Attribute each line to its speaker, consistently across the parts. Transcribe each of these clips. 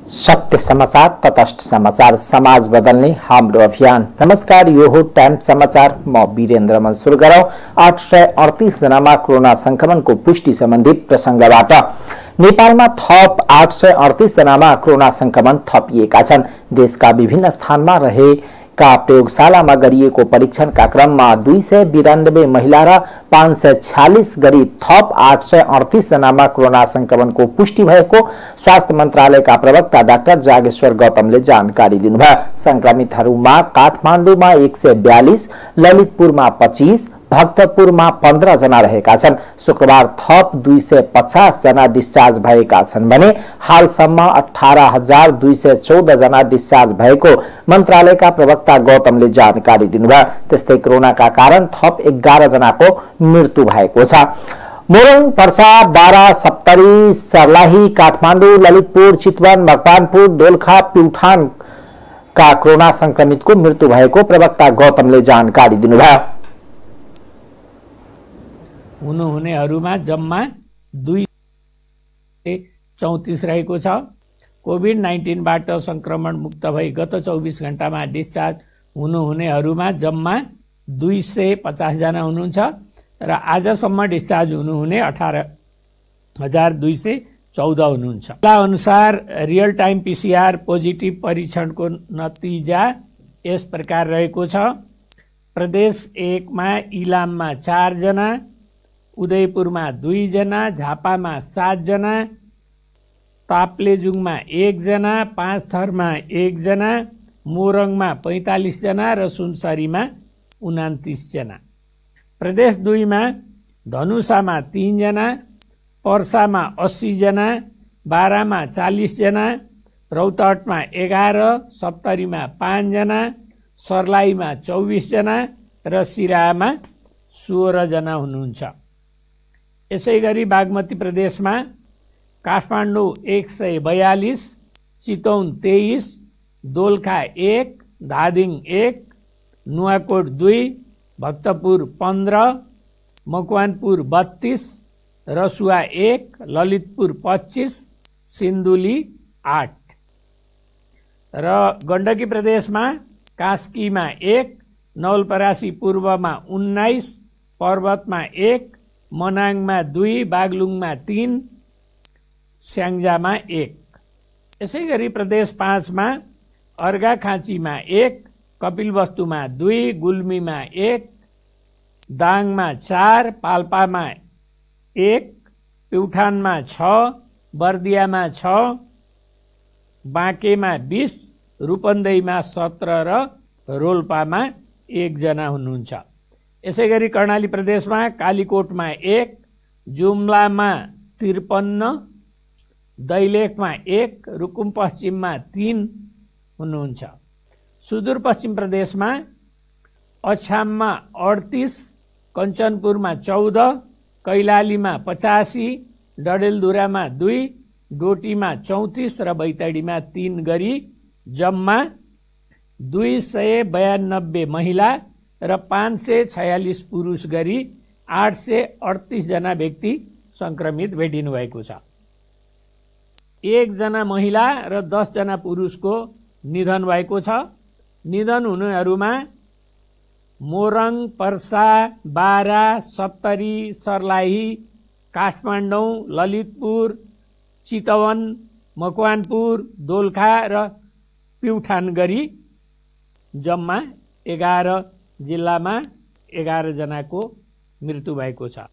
Speaker 1: सत्य समाचार, तटस्थ समाचार, समाज बदल्ने हाम्रो अभियान। नमस्कार, यो हो टाइम समाचार। म वीरेन्द्र मन सुरु गरौं 838 जनामा कोरोना संक्रमणको पुष्टि सम्बन्धी प्रसंगबाट। नेपालमा थप 838 जनामा कोरोना संक्रमण थपिएका छन्। देशका विभिन्न स्थानमा रहेका प्रयोगशालामा गरिएको परीक्षणका क्रममा 292 महिला र 546 गरी थप 838 जनामा कोरोना संक्रमणको पुष्टि भएको स्वास्थ्य मन्त्रालयका प्रवक्ता डाक्टर जागेश्वर गौतमले जानकारी दिनुभयो। संक्रमितहरूमा काठमाडौँमा 142, ललितपुरमा 25, भक्तपुरमा 15 जना रहेका छन्। शुक्रबार थप 250 जना डिस्चार्ज भएका छन् भने हालसम्म 18,214 जना डिस्चार्ज भएको मन्त्रालयका प्रवक्ता गौतमले जानकारी दिनुभयो। त्यस्तै कोरोनाका कारण थप 11 जनाको मृत्यु भएको छ। मोरङ, पर्सा, बारा, सप्तरी, सर्लाही, काठमाडौँ, ललितपुर, चितवन, मकवानपुर, दोलखा, प्युठान का कोरोना संक्रमितको मृत्यु भएको प्रवक्ता गौतमले जानकारी दिनुभयो।
Speaker 2: हुनेहरूमा जम्मा 234 रहेको छ। कोभिड-19 बाट संक्रमण मुक्त भई गत 24 घण्टामा डिस्चार्ज हुनेहरूमा जम्मा 250 जना हुनुहुन्छ र आजसम्म डिस्चार्ज हुनुहुने 18,214 हुनुहुन्छ। अनुसार रियल टाइम पीसीआर पोजिटिभ परीक्षणको नतिजा यस प्रकार रहेको छ। प्रदेश 1 मा इलाममा 4 जना, उदयपुरमा 2 जना, झापामा 7 जना, ताप्लेजुङमा 1 जना, पाँचथरमा 1 जना, मोरङमा 45 जना र सुनसरीमा 29 जना। प्रदेश 2 मा धनुषामा 3 जना, पर्सामा 80 जना, बारामा 40 जना, रौतहटमा 11, सप्तरीमा 5 जना, सर्लाहीमा 24 जना र सिराहामा 16 जना हुनुहुन्छ। यसैगरी बागमती प्रदेशमा काठमाडौँ 142, चितवन 23, दोलखा 1, धादिङ 1, नुवाकोट 2, भक्तपुर 15, मकवानपुर 32, रसुवा 1, ललितपुर 25, सिन्धुली 8 र गण्डकी प्रदेशमा कास्कीमा 1, नवलपरासी पूर्वमा 19, पर्वतमा 1, मनाङमा 2, बागलुङमा 3, स्याङ्जामा 1। यसैगरी प्रदेश 5 मा अर्घाखाँचीमा 1, कपिलवस्तुमा 2, गुल्मीमा 1, दाङमा 4, पाल्पामा 1, प्युठानमा 6, बर्दियामा 6, बाँकेमा 20, रूपन्देहीमा 17 र रोल्पामा 1 जना हुनुहुन्छ। यसैगरी कर्णाली प्रदेशमा कालीकोटमा 1, जुम्लामा 53, दैलेखमा 1, रुकुम पश्चिममा 3 हुनुहुन्छ। सुदूरपश्चिम प्रदेशमा अछाममा 38, कञ्चनपुरमा 14, कैलालीमा 85, डडेलधुरामा 2, डोटीमा 34 र बैतडीमा 3 गरी जम्मा 292 महिला र 546 पुरुष गरी 838 जना व्यक्ति संक्रमित भेटिनु भएको छ। 1 जना महिला र 10 जना पुरुषको निधन भएको छ। निधन हुनेहरूमा मोरङ, पर्सा, बारा, सप्तरी, सर्लाही, काठमाडौँ, ललितपुर, चितवन, मकवानपुर, दोलखा र प्युठान गरी जम्मा 11 जिल्लामा 11 जनाको मृत्यु भएको छ।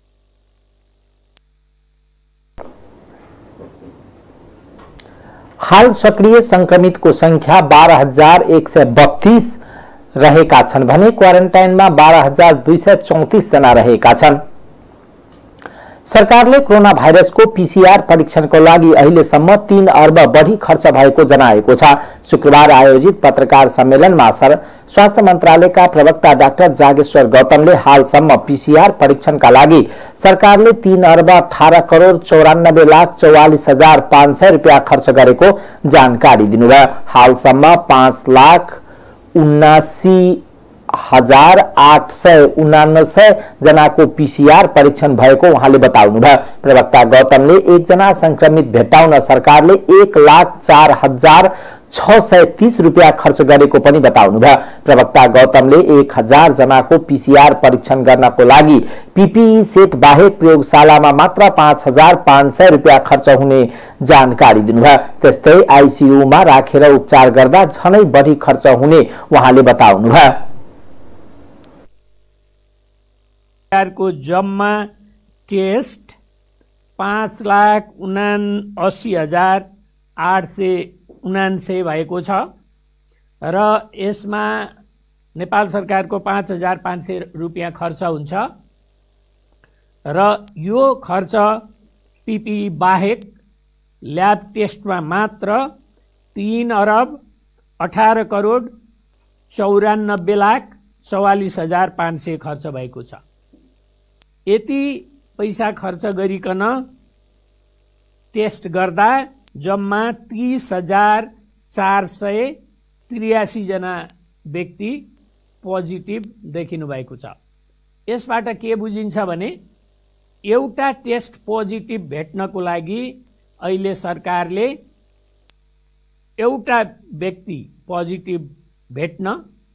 Speaker 1: हाल सक्रिय संक्रमितको संख्या 12,132 रहेका छन् भने क्वारेन्टाइनमा 12,234 जना रहेका छन्। सरकारले कोरोना भाइरसको पीसीआर परीक्षणको लागि अहिलेसम्म 3 अर्ब बढी खर्च भएको जनाएको छ। शुक्रबार आयोजित पत्रकार सम्मेलनमा स्वास्थ्य मन्त्रालयका प्रवक्ता डाक्टर जागेश्वर गौतमले हालसम्म पीसीआर परीक्षणका लागि सरकारले 3 अर्ब 18 करोड 94,44,500 रुपियाँ खर्च गरेको जानकारी दिनुभयो। हालसम्म 5,79,000 1899 जनाको पीसीआर परीक्षण भएको उहाँले बताउनुभयो। प्रवक्ता गौतमले एकजना संक्रमित भेट्टाउन सरकारले 1,04,630 रुपियाँ खर्च गरेको पनि बताउनुभयो। प्रवक्ता गौतमले 1000 जनाको पीसीआर परीक्षण गर्नको लागि पीपीई सेट बाहेक प्रयोगशालामा मात्र 5,500 रुपियाँ खर्च हुने जानकारी दिनुभयो। त्यस्तै आईसीयूमा राखेर उपचार गर्दा झनै बढी खर्च हुने उहाँले बताउनुभयो।
Speaker 2: को जम्मा टेस्ट 5,79,879 भएको छ र यसमा नेपाल सरकारको 5,500 रुपियाँ खर्च हुन्छ र यो खर्च पीपीई बाहेक ल्याब टेस्टमा मात्र 3,18,94,44,500 खर्च भएको छ। यति पैसा खर्च गरिकन टेस्ट गर्दा जम्मा 30,483 जना व्यक्ति पोजिटिभ देखिनु भएको छ। यसबाट के बुझिन्छ भने एउटा टेस्ट पोजिटिभ भेट्नको लागि अहिले सरकारले एउटा व्यक्ति पोजिटिभ भेट्न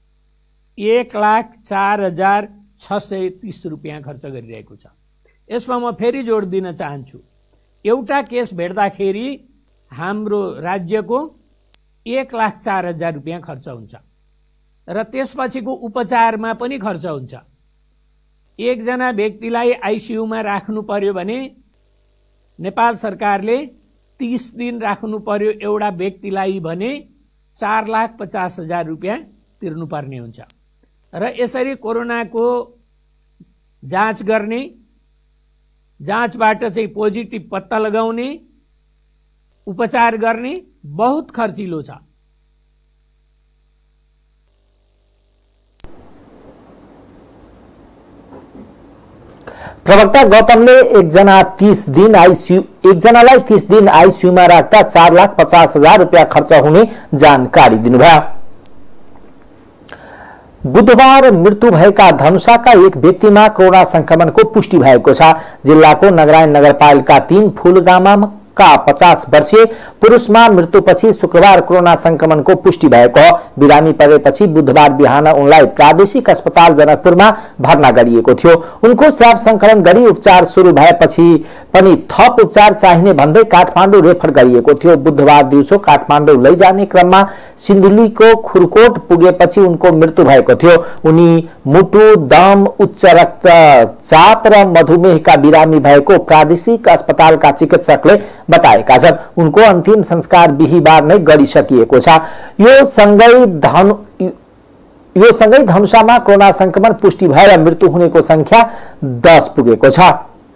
Speaker 2: 1,04,630 रुपियाँ खर्च गरिरहेको छ। यसमा म फेरि जोड दिन चाहन्छु, एउटा केस भेट्दाखेरि हाम्रो राज्यको 1,04,000 रुपियाँ खर्च हुन्छ र त्यसपछिको उपचारमा पनि खर्च हुन्छ। एकजना व्यक्तिलाई आईसीयूमा राख्नु पर्यो भने नेपाल सरकारले 30 दिन राख्नु पर्यो एउटा व्यक्तिलाई भने 4,50,000 रुपियाँ तिर्नुपर्ने हुन्छ र यसरी कोरोनाको जाँच गर्ने, जाँचबाट चाहिँ पोजिटिभ पत्ता लगाउने, उपचार गर्ने बहुत खर्चिलो छ।
Speaker 1: प्रवक्ता गौतमले एकजनालाई 30 दिन आईसीयूमा राख्दा 4,50,000 रुपियाँ खर्च हुने जानकारी दिनुभयो। बुधबार मृत्यु भएका धनुषाका एक व्यक्तिमा कोरोना संक्रमणको पुष्टि भएको छ। जिल्लाको नगरायन नगरपालिका 3 फूलगामाका 50 वर्षीय पुरुषमा मृत्युपछि शुक्रबार कोरोना संक्रमणको पुष्टि भएको हो। बिरामी परेपछि बुधबार बिहान उनलाई प्रादेशिक अस्पताल जनकपुरमा भर्ना गरिएको थियो। उनको स्वाब संकलन गरी उपचार सुरु भएपछि पनि थप उपचार चाहिने भन्दै काठमाडौँ रेफर गरिएको थियो। बुधबार दिउँसो काठमाडौँ लैजाने क्रममा सिन्धुलीको खुरकोट पुगेपछि उनको मृत्यु भएको थियो। उनी मुटु, दम, उच्च रक्तचाप र मधुमेहका बिरामी भएको प्रादेशिक अस्पतालका चिकित्सकले बताएका छन्। उनको अन्तिम संस्कार बिहीबार नै गरिसकिएको छ। यो सँगै धनुषामा कोरोना संक्रमण पुष्टि भएर मृत्यु हुनेको संख्या 10 पुगेको छ।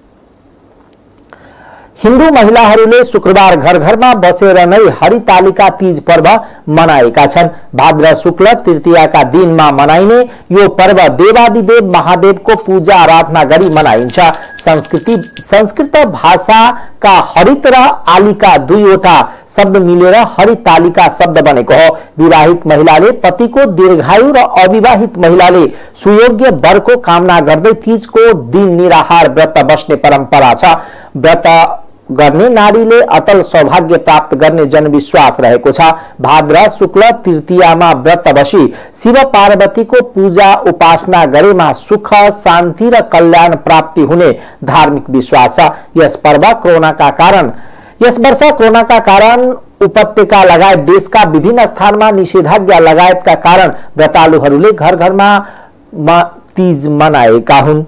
Speaker 1: हिन्दू महिलाहरूले शुक्रबार घर घरमा बसेर नै हरितालिका तीज पर्व मनाएका छन्। भाद्र शुक्ल तृतीयाका दिनमा मनाइने यो पर्व देवादिदेव महादेवको पूजा आराधना गरी मनाइन्छ। संस्कृत भाषाका हरित र आलिका दुईवटा शब्द मिलेर हरितालिका शब्द बनेको हो। विवाहित महिलाले पतिको दीर्घायु र अविवाहित महिलाले सुयोग्य वरको कामना गर्दै तीजको दिन निराहार व्रत बस्ने परम्परा छ। व्रत गर्ने नारीले अटल सौभाग्य प्राप्त गर्ने जनविश्वास रहेको छ। भाद्र शुक्ल तृतीयामा व्रत बसी शिव पार्वतीको पूजा उपासना गरेमा सुख, शान्ति र कल्याण प्राप्ति हुने धार्मिक विश्वास छ। यस वर्ष कोरोनाका कारण उपत्यका लगायत देशका विभिन्न स्थानमा निषेधाज्ञा लगायतका कारण व्रतालुहरूले घर घरमा तीज मनाएका हुन्।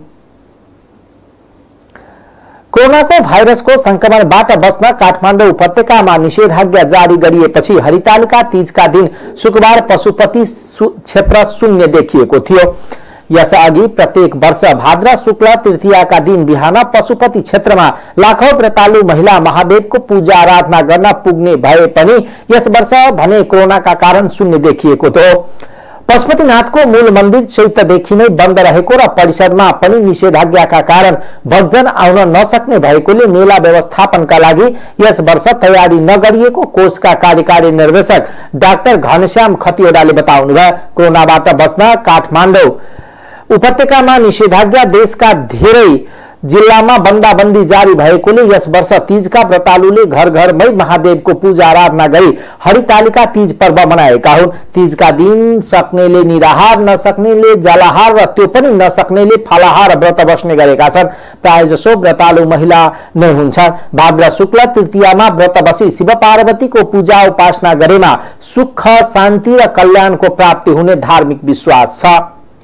Speaker 1: कोरोनाको भाइरसको संक्रमणबाट बच्न काठमाडौँ उपत्यकामा निषेधाज्ञा जारी गरिएपछि हरितालिका तीजका दिन शुक्रबार पशुपति क्षेत्र शून्य देखिएको थियो। यसअघि प्रत्येक वर्ष भाद्र शुक्ल तृतीयाका दिन बिहान पशुपति क्षेत्रमा लाखौं व्रतालु महिला महादेवको पूजा आराधना गर्न पुग्ने भए पनि यस वर्ष भने कोरोनाका कारण शून्य देखिएको थियो। पशुपतिनाथको मूल मन्दिर चैतदेखि नै बन्द रहेको र परिसरमा पनि निषेधाज्ञाका कारण भक्तजन आउन नसक्ने भएकोले मेला व्यवस्थापनका लागि यस वर्ष तयारी नगरिएको कोषका कार्यकारी निर्देशक डाक्टर घनश्याम खतिवड़ाले बताउनुभयो। कोरोनाबाट बच्न काठमाडौँ उपत्यकामा निषेधाज्ञा देशका धेरै जिल्लामा बन्दाबन्दी जारी भएकोले यस वर्ष तीजका व्रतालुले घर घरमै महादेवको पूजा आराधना गरी हरितालिका तीज पर्व मनाएका हुन्। तीजका दिन सक्नेले निराहार, नसक्नेले जलाहार र त्यो पनि नसक्नेले फलाहार व्रत बस्ने गरेका छन्। प्रायजसो व्रतालु महिला नै हुन्छन्। भाद्र शुक्ल तृतीयामा व्रत बसी शिव पार्वतीको पूजा उपासना गरेमा सुख, शान्ति र कल्याणको प्राप्ति हुने धार्मिक विश्वास छ।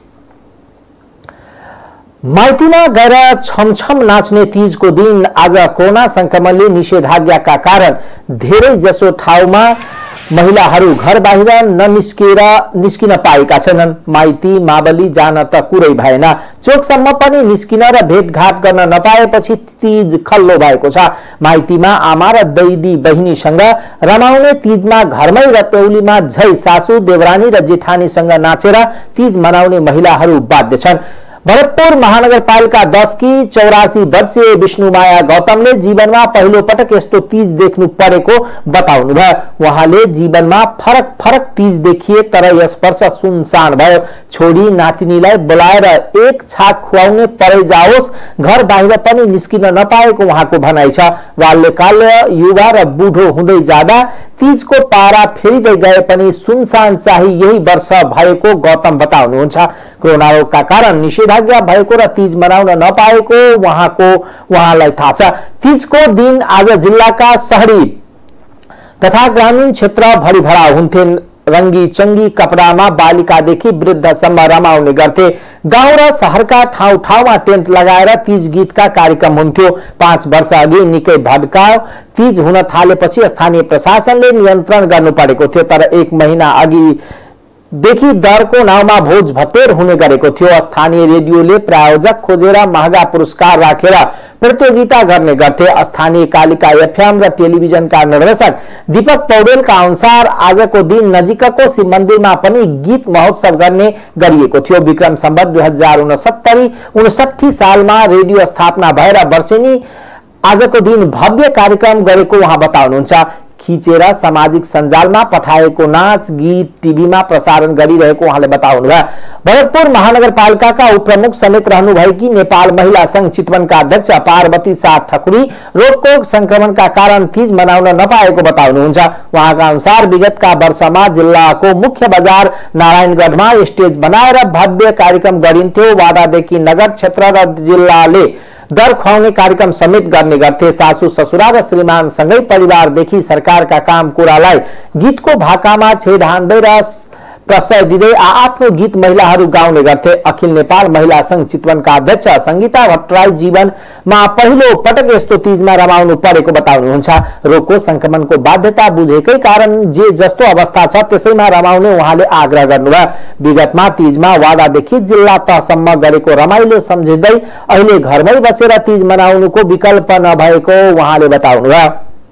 Speaker 1: माइतीमा गएर छमछम नाच्ने तीजको दिन आज कोरोना संक्रमणले निषेधाज्ञाका कारण धेरै जसो ठाउँमा महिलाहरू घर बाहिर निस्किन पाएका छैनन्। माइती मावली जान त कुरै भएन, चोकसम्म पनि निस्किन र भेटघाट गर्न नपाएपछि तीज खल्लो भएको छ। माइतीमा आमा र दैदी बहिनीसँग रमाउने तीजमा घरमै र टोलीमा झै सासू, देवरानी र जेठानीसँग नाचेर तीज मनाउने महिलाहरू बाध्य छन्। भरतपुर महानगरपालिका 10 की 84 वर्षीय विष्णुमाया गौतमले जीवनमा पहिलो पटक यस्तो तीज देख्नु परेको बताउनुभयो। उहाँले जीवनमा फरक फरक तीज देखिए तर यस वर्ष सुनसान भयो। छोरी नातिनीलाई बोलाएर एक छाक खुवाउने परै जाओस्, घर बाहिर पनि निस्किन नपाएको उहाँको भनाइ छ। बाल्यकाल, युवा र बुढो हुँदै जाँदा तीजको पारा फेरिँदै गए पनि सुनसान चाहिँ यही वर्ष भएको गौतम बताउनुहुन्छ। कोरोना रोगका कारण निषेधाज्ञा भएको र तीज मनाउन नपाएको उहाँलाई थाहा छ। तीजको दिन आज जिल्लाका शहरी तथा ग्रामीण क्षेत्र भरिभरा हुन्थे। रंगी चंगी कपडामा बालिकादेखि वृद्धसम्म रमाउने गर्थे। गाउँ र शहरका ठाउँ ठाउँमा टेन्ट लगाएर तीज गीतका कार्यक्रम हुन्थ्यो। 5 वर्ष अघि निकै भड्काउ तीज हुन थालेपछि स्थानीय प्रशासनले नियन्त्रण गर्नु परेको थियो, तर 1 महिना अघि देखि दरको नाउँमा भोज भतेर हुने गरेको थियो। स्थानीय रेडियोले प्रायोजक खोजेर महँगा पुरस्कार राखेर प्रतियोगिता गर्ने गर्थे। स्थानीय कालिका एफएम र टेलिभिजनका निर्देशक दीपक पौडेलका अनुसार आजको दिन नजिकको शिव मन्दिरमा पनि गीत महोत्सव गर्ने गरिएको थियो। विक्रम सम्वत 2069 सालमा रेडियो स्थापना भएर वर्षेनी आजको दिन भव्य कार्यक्रम गरेको उहाँ बताउनुहुन्छ। खिचेर सामाजिक सञ्जालमा पठाएको नाच गीत टिभीमा प्रसारण गरिरहेको उहाँले बताउनुभयो। भरतपुर महानगरपालिकाका उपप्रमुख समेत रहनुभएकी नेपाल महिला संघ चितवनका अध्यक्ष पार्वती शाह ठकुरी रोगको संक्रमणका कारण तीज मनाउन नपाएको बताउनुहुन्छ। उहाँका अनुसार विगतका वर्षमा जिल्लाको मुख्य बजार नारायणगढमा स्टेज बनाएर भव्य कार्यक्रम गरिन्थ्यो। वाडादेखि नगर क्षेत्र र जिल्लाले दर खुवाउने कार्यक्रम समेत गर्ने गर्थे। सासू ससुरा र श्रीमान सँगै परिवारदेखि सरकारका काम कुरालाई गीतको भाकामा छेड हान्दै र प्रश्रय दिँदै आफ्नो गीत महिलाहरू गाउने गर्थे। अखिल नेपाल महिला संघ चितवनका अध्यक्ष संगीता भट्टराई जीवनमा पहिलो पटक यस्तो तीजमा रमाउनु परेको बताउनुहुन्छ। रोगको संक्रमणको बाध्यता बुझेकै कारण जे जस्तो अवस्था छ त्यसैमा रमाउने उहाँले आग्रह गर्नुभयो। विगतमा तीजमा वाडादेखि जिल्ला तहसम्म गरेको रमाइलो सम्झिँदै अहिले घरमै बसेर तीज मनाउनुको विकल्प नभएको उहाँले बताउनुभयो।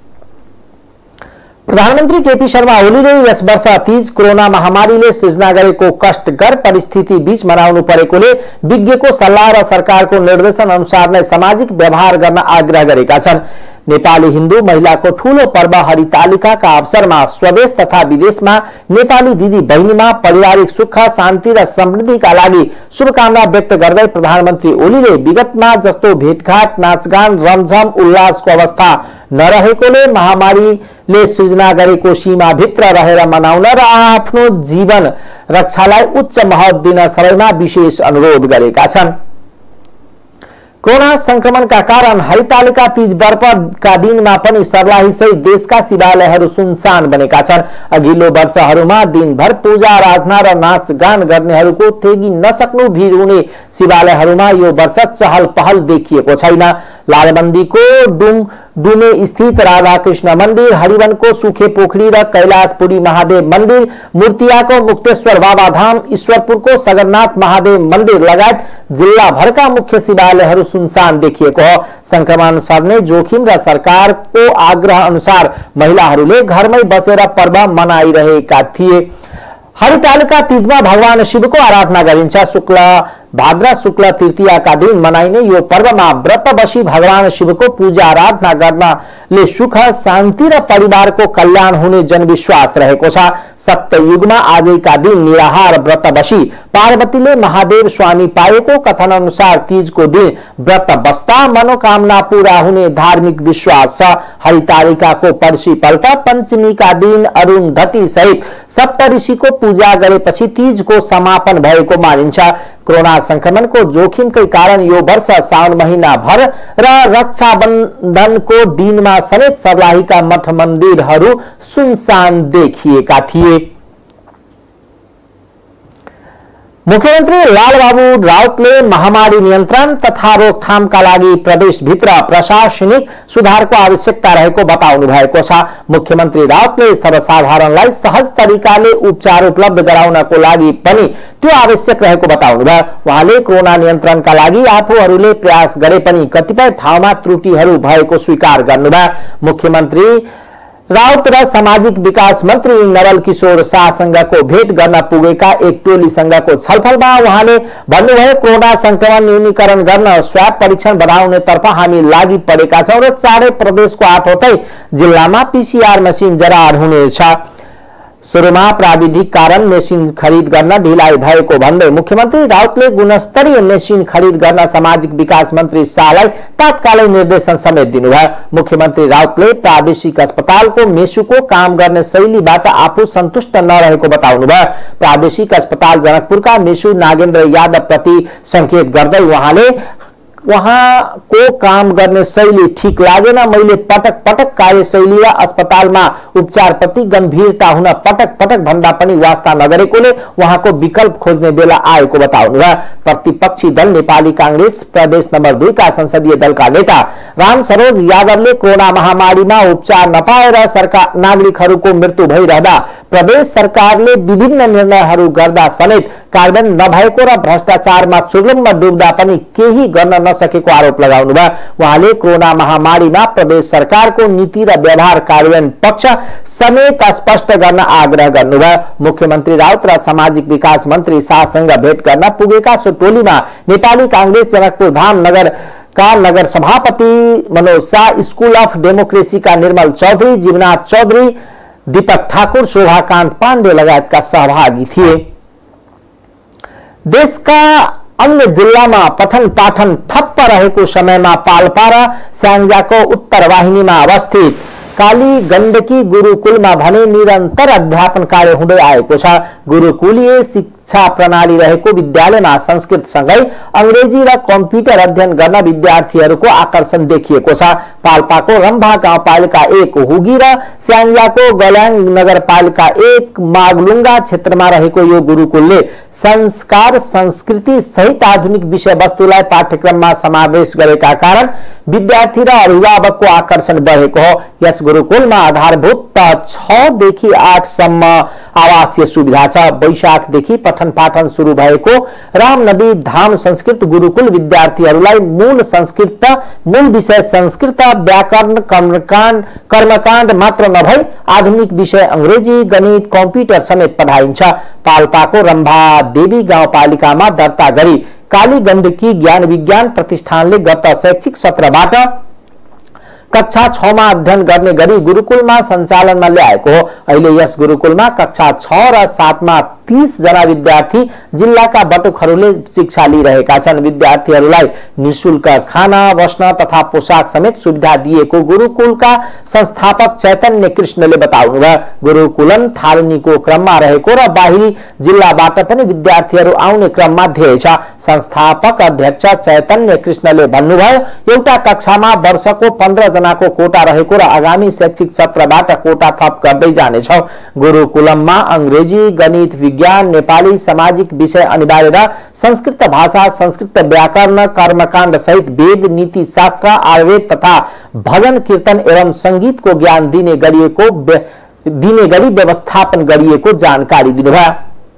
Speaker 1: प्रधानमन्त्री केपी शर्मा ओलीले यस वर्ष तीज कोरोना महामारीले सृजना गरेको कष्टकर परिस्थिति बीच मनाउनु परेकोले विज्ञको सल्लाह र सरकारको निर्देशन अनुसार नै सामाजिक व्यवहार गर्न आग्रह गरेका छन्। नेपाली हिन्दू महिलाको ठूलो पर्व हरितालिकाका अवसरमा स्वदेश तथा विदेशमा नेपाली दिदी बहिनीमा पारिवारिक सुख शान्ति र समृद्धिका लागि शुभकामना व्यक्त गर्दै प्रधानमन्त्री ओलीले विगतमा जस्तो भेटघाट नाचगान रमझम उल्लासको अवस्था नरहेकोले महामारीले सृजना गरेको सीमाभित्र रहेर मनाउन र आफ्नो जीवन रक्षालाई उच्च महत्व दिन सबैमा विशेष अनुरोध गरेका छन्। कोरोना संक्रमणका कारण हरितालिका तीज पर्वका दिनमा पनि सर्लाही सहित देशका शिवालयहरू सुनसान बनेका छन्। अघिल्लो वर्षहरूमा दिनभर पूजा आराधना र नाचगान गर्नेहरूको तेगी नसक्नु भिड हुने शिवालयहरूमा यो वर्ष चहल पहल देखिएको छैन। लालबन्दीको डुमे स्थित राधाकृष्ण मंदिर, हरिवनको सुखे पोखरी र कैलाशपुरी महादेव मंदिर, मूर्तियाको मुक्तेश्वर बाबा धाम, ईश्वरपुरको सगरनाथ महादेव मंदिर लगायत जिल्ला भरका मुख्य शिवालयहरू सुनसान देखिएको हो। संक्रमण सर्ने जोखिम र सरकारको आग्रह अनुसार महिलाहरूले घरमै बसेर पर्व मनाइरहेका थिए। हरितालिका तीजमा भगवान शिवको आराधना गरिन्छ। भाद्र शुक्ल तृतीयाका दिन मनाइने यो पर्वमा व्रत बसी भगवान शिवको पूजा आराधना गर्नले सुख शान्ति र परिवारको कल्याण हुने जनविश्वास रहेको छ। सप्तयुगमा आजैका दिन निराहार व्रत बसी पार्वतीले महादेव स्वामी पाएको कथन अनुसार तीजको दिन व्रत बस्दा मनोकामना पूरा हुने धार्मिक विश्वास छ। हरितालिकाको पर्सिपल्ट पञ्चमीका दिन अरुन्धती सहित सप्तऋषिको पूजा गरेपछि तीजको समापन भएको मानिन्छ। कोरोना संक्रमणको जोखिमकै कारण यो वर्ष साउन महिना भर र रक्षाबन्धनको दिनमा समेत सर्लाहीका मठ मन्दिरहरू सुनसान देखिएका थिए। मुख्यमन्त्री लालबाबु राउतले महामारी नियन्त्रण तथा रोकथामका लागि प्रदेशभित्र प्रशासनिक सुधारको आवश्यकता रहेको बताउनु भएको छ। मुख्यमन्त्री राउतले सर्वसाधारणलाई सहज तरिकाले उपचार उपलब्ध गराउनको लागि पनि त्यो आवश्यक रहेको बताउनु भयो। उहाँले कोरोना नियन्त्रणका लागि आफूहरूले प्रयास गरे पनि कतिपय ठाउँमा त्रुटिहरू भएको स्वीकार गर्नुभयो। मुख्यमन्त्री राउत र सामाजिक विकास मन्त्री नवल किशोर शाहसँगको भेट गर्न पुगेका एक टोलीसँगको छलफलमा उहाँले भन्नुभयो, कोरोना संक्रमण न्यूनीकरण गर्न स्वाब परीक्षण बढाउने तर्फ हामी लागि परेका छौं र चारै प्रदेशको 8वटै जिल्लामा पीसीआर मसिन जरार हुनेछ। सुरुमा प्राविधिक कारण मेसिन खरिद गर्न ढिलाइ भएको भन्दै मुख्यमन्त्री राउतले गुणस्तरीय मेसिन खरिद गर्न सामाजिक विकास मन्त्री शाहलाई तात्कालै निर्देशन समेत दिनुभयो। मुख्यमन्त्री राउतले प्रादेशिक अस्पतालको मेसुको काम गर्ने शैलीबाट आफू सन्तुष्ट नरहेको बताउनुभयो। प्रादेशिक अस्पताल जनकपुरका मेसु नागेन्द्र यादव प्रति संकेत गर्दै उहाँको काम गर्ने शैली ठीक लागेन। मैले पटक पटक कार्यशैली र अस्पतालमा उपचारप्रति गम्भीरता हुन पटक पटक भन्दा पनि वास्ता नगरेकोले उहाँको विकल्प खोज्ने बेला आएको बताउनुभयो। प्रतिपक्षी दल नेपाली कांग्रेस प्रदेश नम्बर 2 का संसदीय दलका नेता राम सरोज यादवले कोरोना महामारीमा उपचार नपाएर सरकार नागरिकहरूको मृत्यु भइरहँदा प्रदेश सरकारले विभिन्न निर्णयहरू गर्दा समेत कार्यान्वयन नभएको र भ्रष्टाचारमा चुर्लुम्म डुब्दा पनि केही गर्न नसकेको आरोप लगाउनुभयो। उहाँले कोरोना महामारीमा प्रदेश सरकारको नीति र व्यवहार कार्यान्वयन पक्ष समेत स्पष्ट गर्न आग्रह गर्नुभयो। मुख्यमन्त्री राउत र सामाजिक विकास मन्त्री शाहसँग भेट गर्न पुगेका सो टोलीमा नेपाली कांग्रेस जनकपुर धाम नगर का नगर सभापति Manoj Shah, school of democracy का निर्मल चौधरी, जीवनाथ चौधरी, दीपक ठाकुर, शोभाकान्त पाण्डे लगायतका सहभागी थिए। देशका अन्य जिल्लामा पठन पाठन ठप्प रहेको समयमा पाल्पा र स्याङ्जाको उत्तर वाहिनीमा अवस्थित काली गण्डकी गुरुकुलमा भने निरन्तर अध्यापन कार्य हुँदै आएको छ। गुरुकुलीय शिक्षा प्रणाली रहेको विद्यालयमा संस्कृत सँगै अंग्रेजी र कम्प्युटर अध्ययन गर्न विद्यार्थीहरूको आकर्षण देखिएको छ। पाल्पाको रम्भा गाउँपालिका 1 हुगी र स्याङ्जाको गल्याङ नगरपालिका 1 मागलुङ्गा क्षेत्रमा रहेको यो गुरुकुलले संस्कार संस्कृति सहित आधुनिक विषयवस्तुलाई पाठ्यक्रममा समावेश गरेका कारण विद्यार्थी र अभिभावकको आकर्षण बढेको हो। यस गुरुकुलमा आधारभूत 6 देखि 8 सम्म आवासीय सुविधा छ। वैशाखदेखि पठन पाठन शुरू भएको रामनदी धाम संस्कृत गुरुकुल विद्यार्थीहरूलाई मूल विषय संस्कृत व्याकरण कर्मकाण्ड मात्र नभई आधुनिक विषय अंग्रेजी गणित कम्प्युटर समेत पढाइन्छ। पाल्पाको रम्भा देवी गाउँपालिकामा दर्ता गरी काली गण्डकी ज्ञान विज्ञान प्रतिष्ठानले गत शैक्षिक सत्रबाट कक्षा 6 मा अध्ययन गर्ने गरी गुरुकुलमा सञ्चालनमा ल्याएको हो। अहिले यस गुरुकुलमा कक्षा 6 र 7 मा 30 जना विद्यार्थी जिल्लाका बटुकहरूले शिक्षा लिइरहेका छन्। विद्यार्थीहरूलाई निशुल्क खाना बस्न तथा पोशाक समेत सुविधा दिएको गुरुकुलका संस्थापक चैतन्य कृष्णले बताउनुभयो। गुरुकुलन थालनीको क्रममा रहेको र बाहिरी जिल्लाबाट पनि विद्यार्थीहरू आउने क्रममा धेरै छ। संस्थापक अध्यक्ष चैतन्य कृष्णले भन्नुभयो, एउटा कक्षामा वर्षको 15 जनाको कोटा रहेको र आगामी शैक्षिक सत्रबाट कोटा थप गर्दै जानेछौं। गुरुकुलममा अंग्रेजी गणित विज्ञान नेपाली सामाजिक विषय अनिवार्य र संस्कृत भाषा संस्कृत व्याकरण कर्मकाण्ड सहित वेद नीति शास्त्र आयुर्वेद तथा भजन कीर्तन एवं संगीतको ज्ञान दिने गरी व्यवस्थापन गरिएको जानकारी दिनुभयो।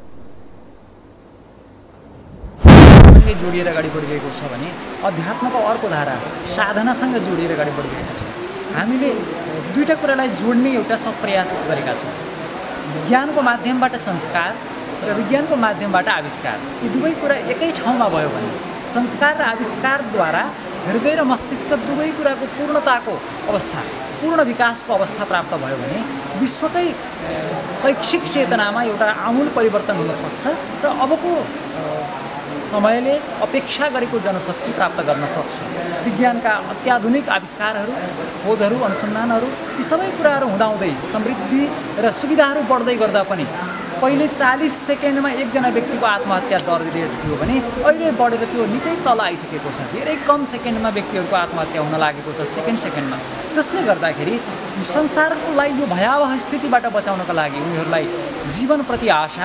Speaker 3: सँगै जोडिएर अगाडि बढिरहेको छ भने अध्यात्मको अर्को धारा साधनासँग जोडिएर अगाडि बढिरहेको छ। हामीले दुईटा कुरालाई जोड्ने एउटा सब प्रयास गरेका छौँ। ज्ञानको माध्यमबाट संस्कार र विज्ञानको माध्यमबाट आविष्कार, यी दुवै कुरा एकै ठाउँमा भयो भने, संस्कार र आविष्कारद्वारा हृदय र मस्तिष्क दुवै कुराको पूर्णताको अवस्था, पूर्ण विकासको अवस्था प्राप्त भयो भने विश्वकै शैक्षिक चेतनामा एउटा आमूल परिवर्तन हुन सक्छ र अबको समयले अपेक्षा गरेको जनशक्ति प्राप्त गर्न सक्छ। विज्ञानका अत्याधुनिक आविष्कारहरू, खोजहरू, अनुसन्धानहरू, यी सबै कुराहरू हुँदाहुँदै समृद्धि र सुविधाहरू बढ्दै गर्दा पनि पहिले 40 सेकेन्डमा एकजना व्यक्तिको आत्महत्या दर रेट थियो भने अहिले बढेर त्यो निकै तल आइसकेको छ। धेरै कम सेकेन्डमा व्यक्तिहरूको आत्महत्या हुन लागेको छ, सेकेन्डमा, जसले गर्दाखेरि संसारलाई यो भयावह स्थितिबाट बचाउनका लागि उनीहरूलाई जीवनप्रति आशा,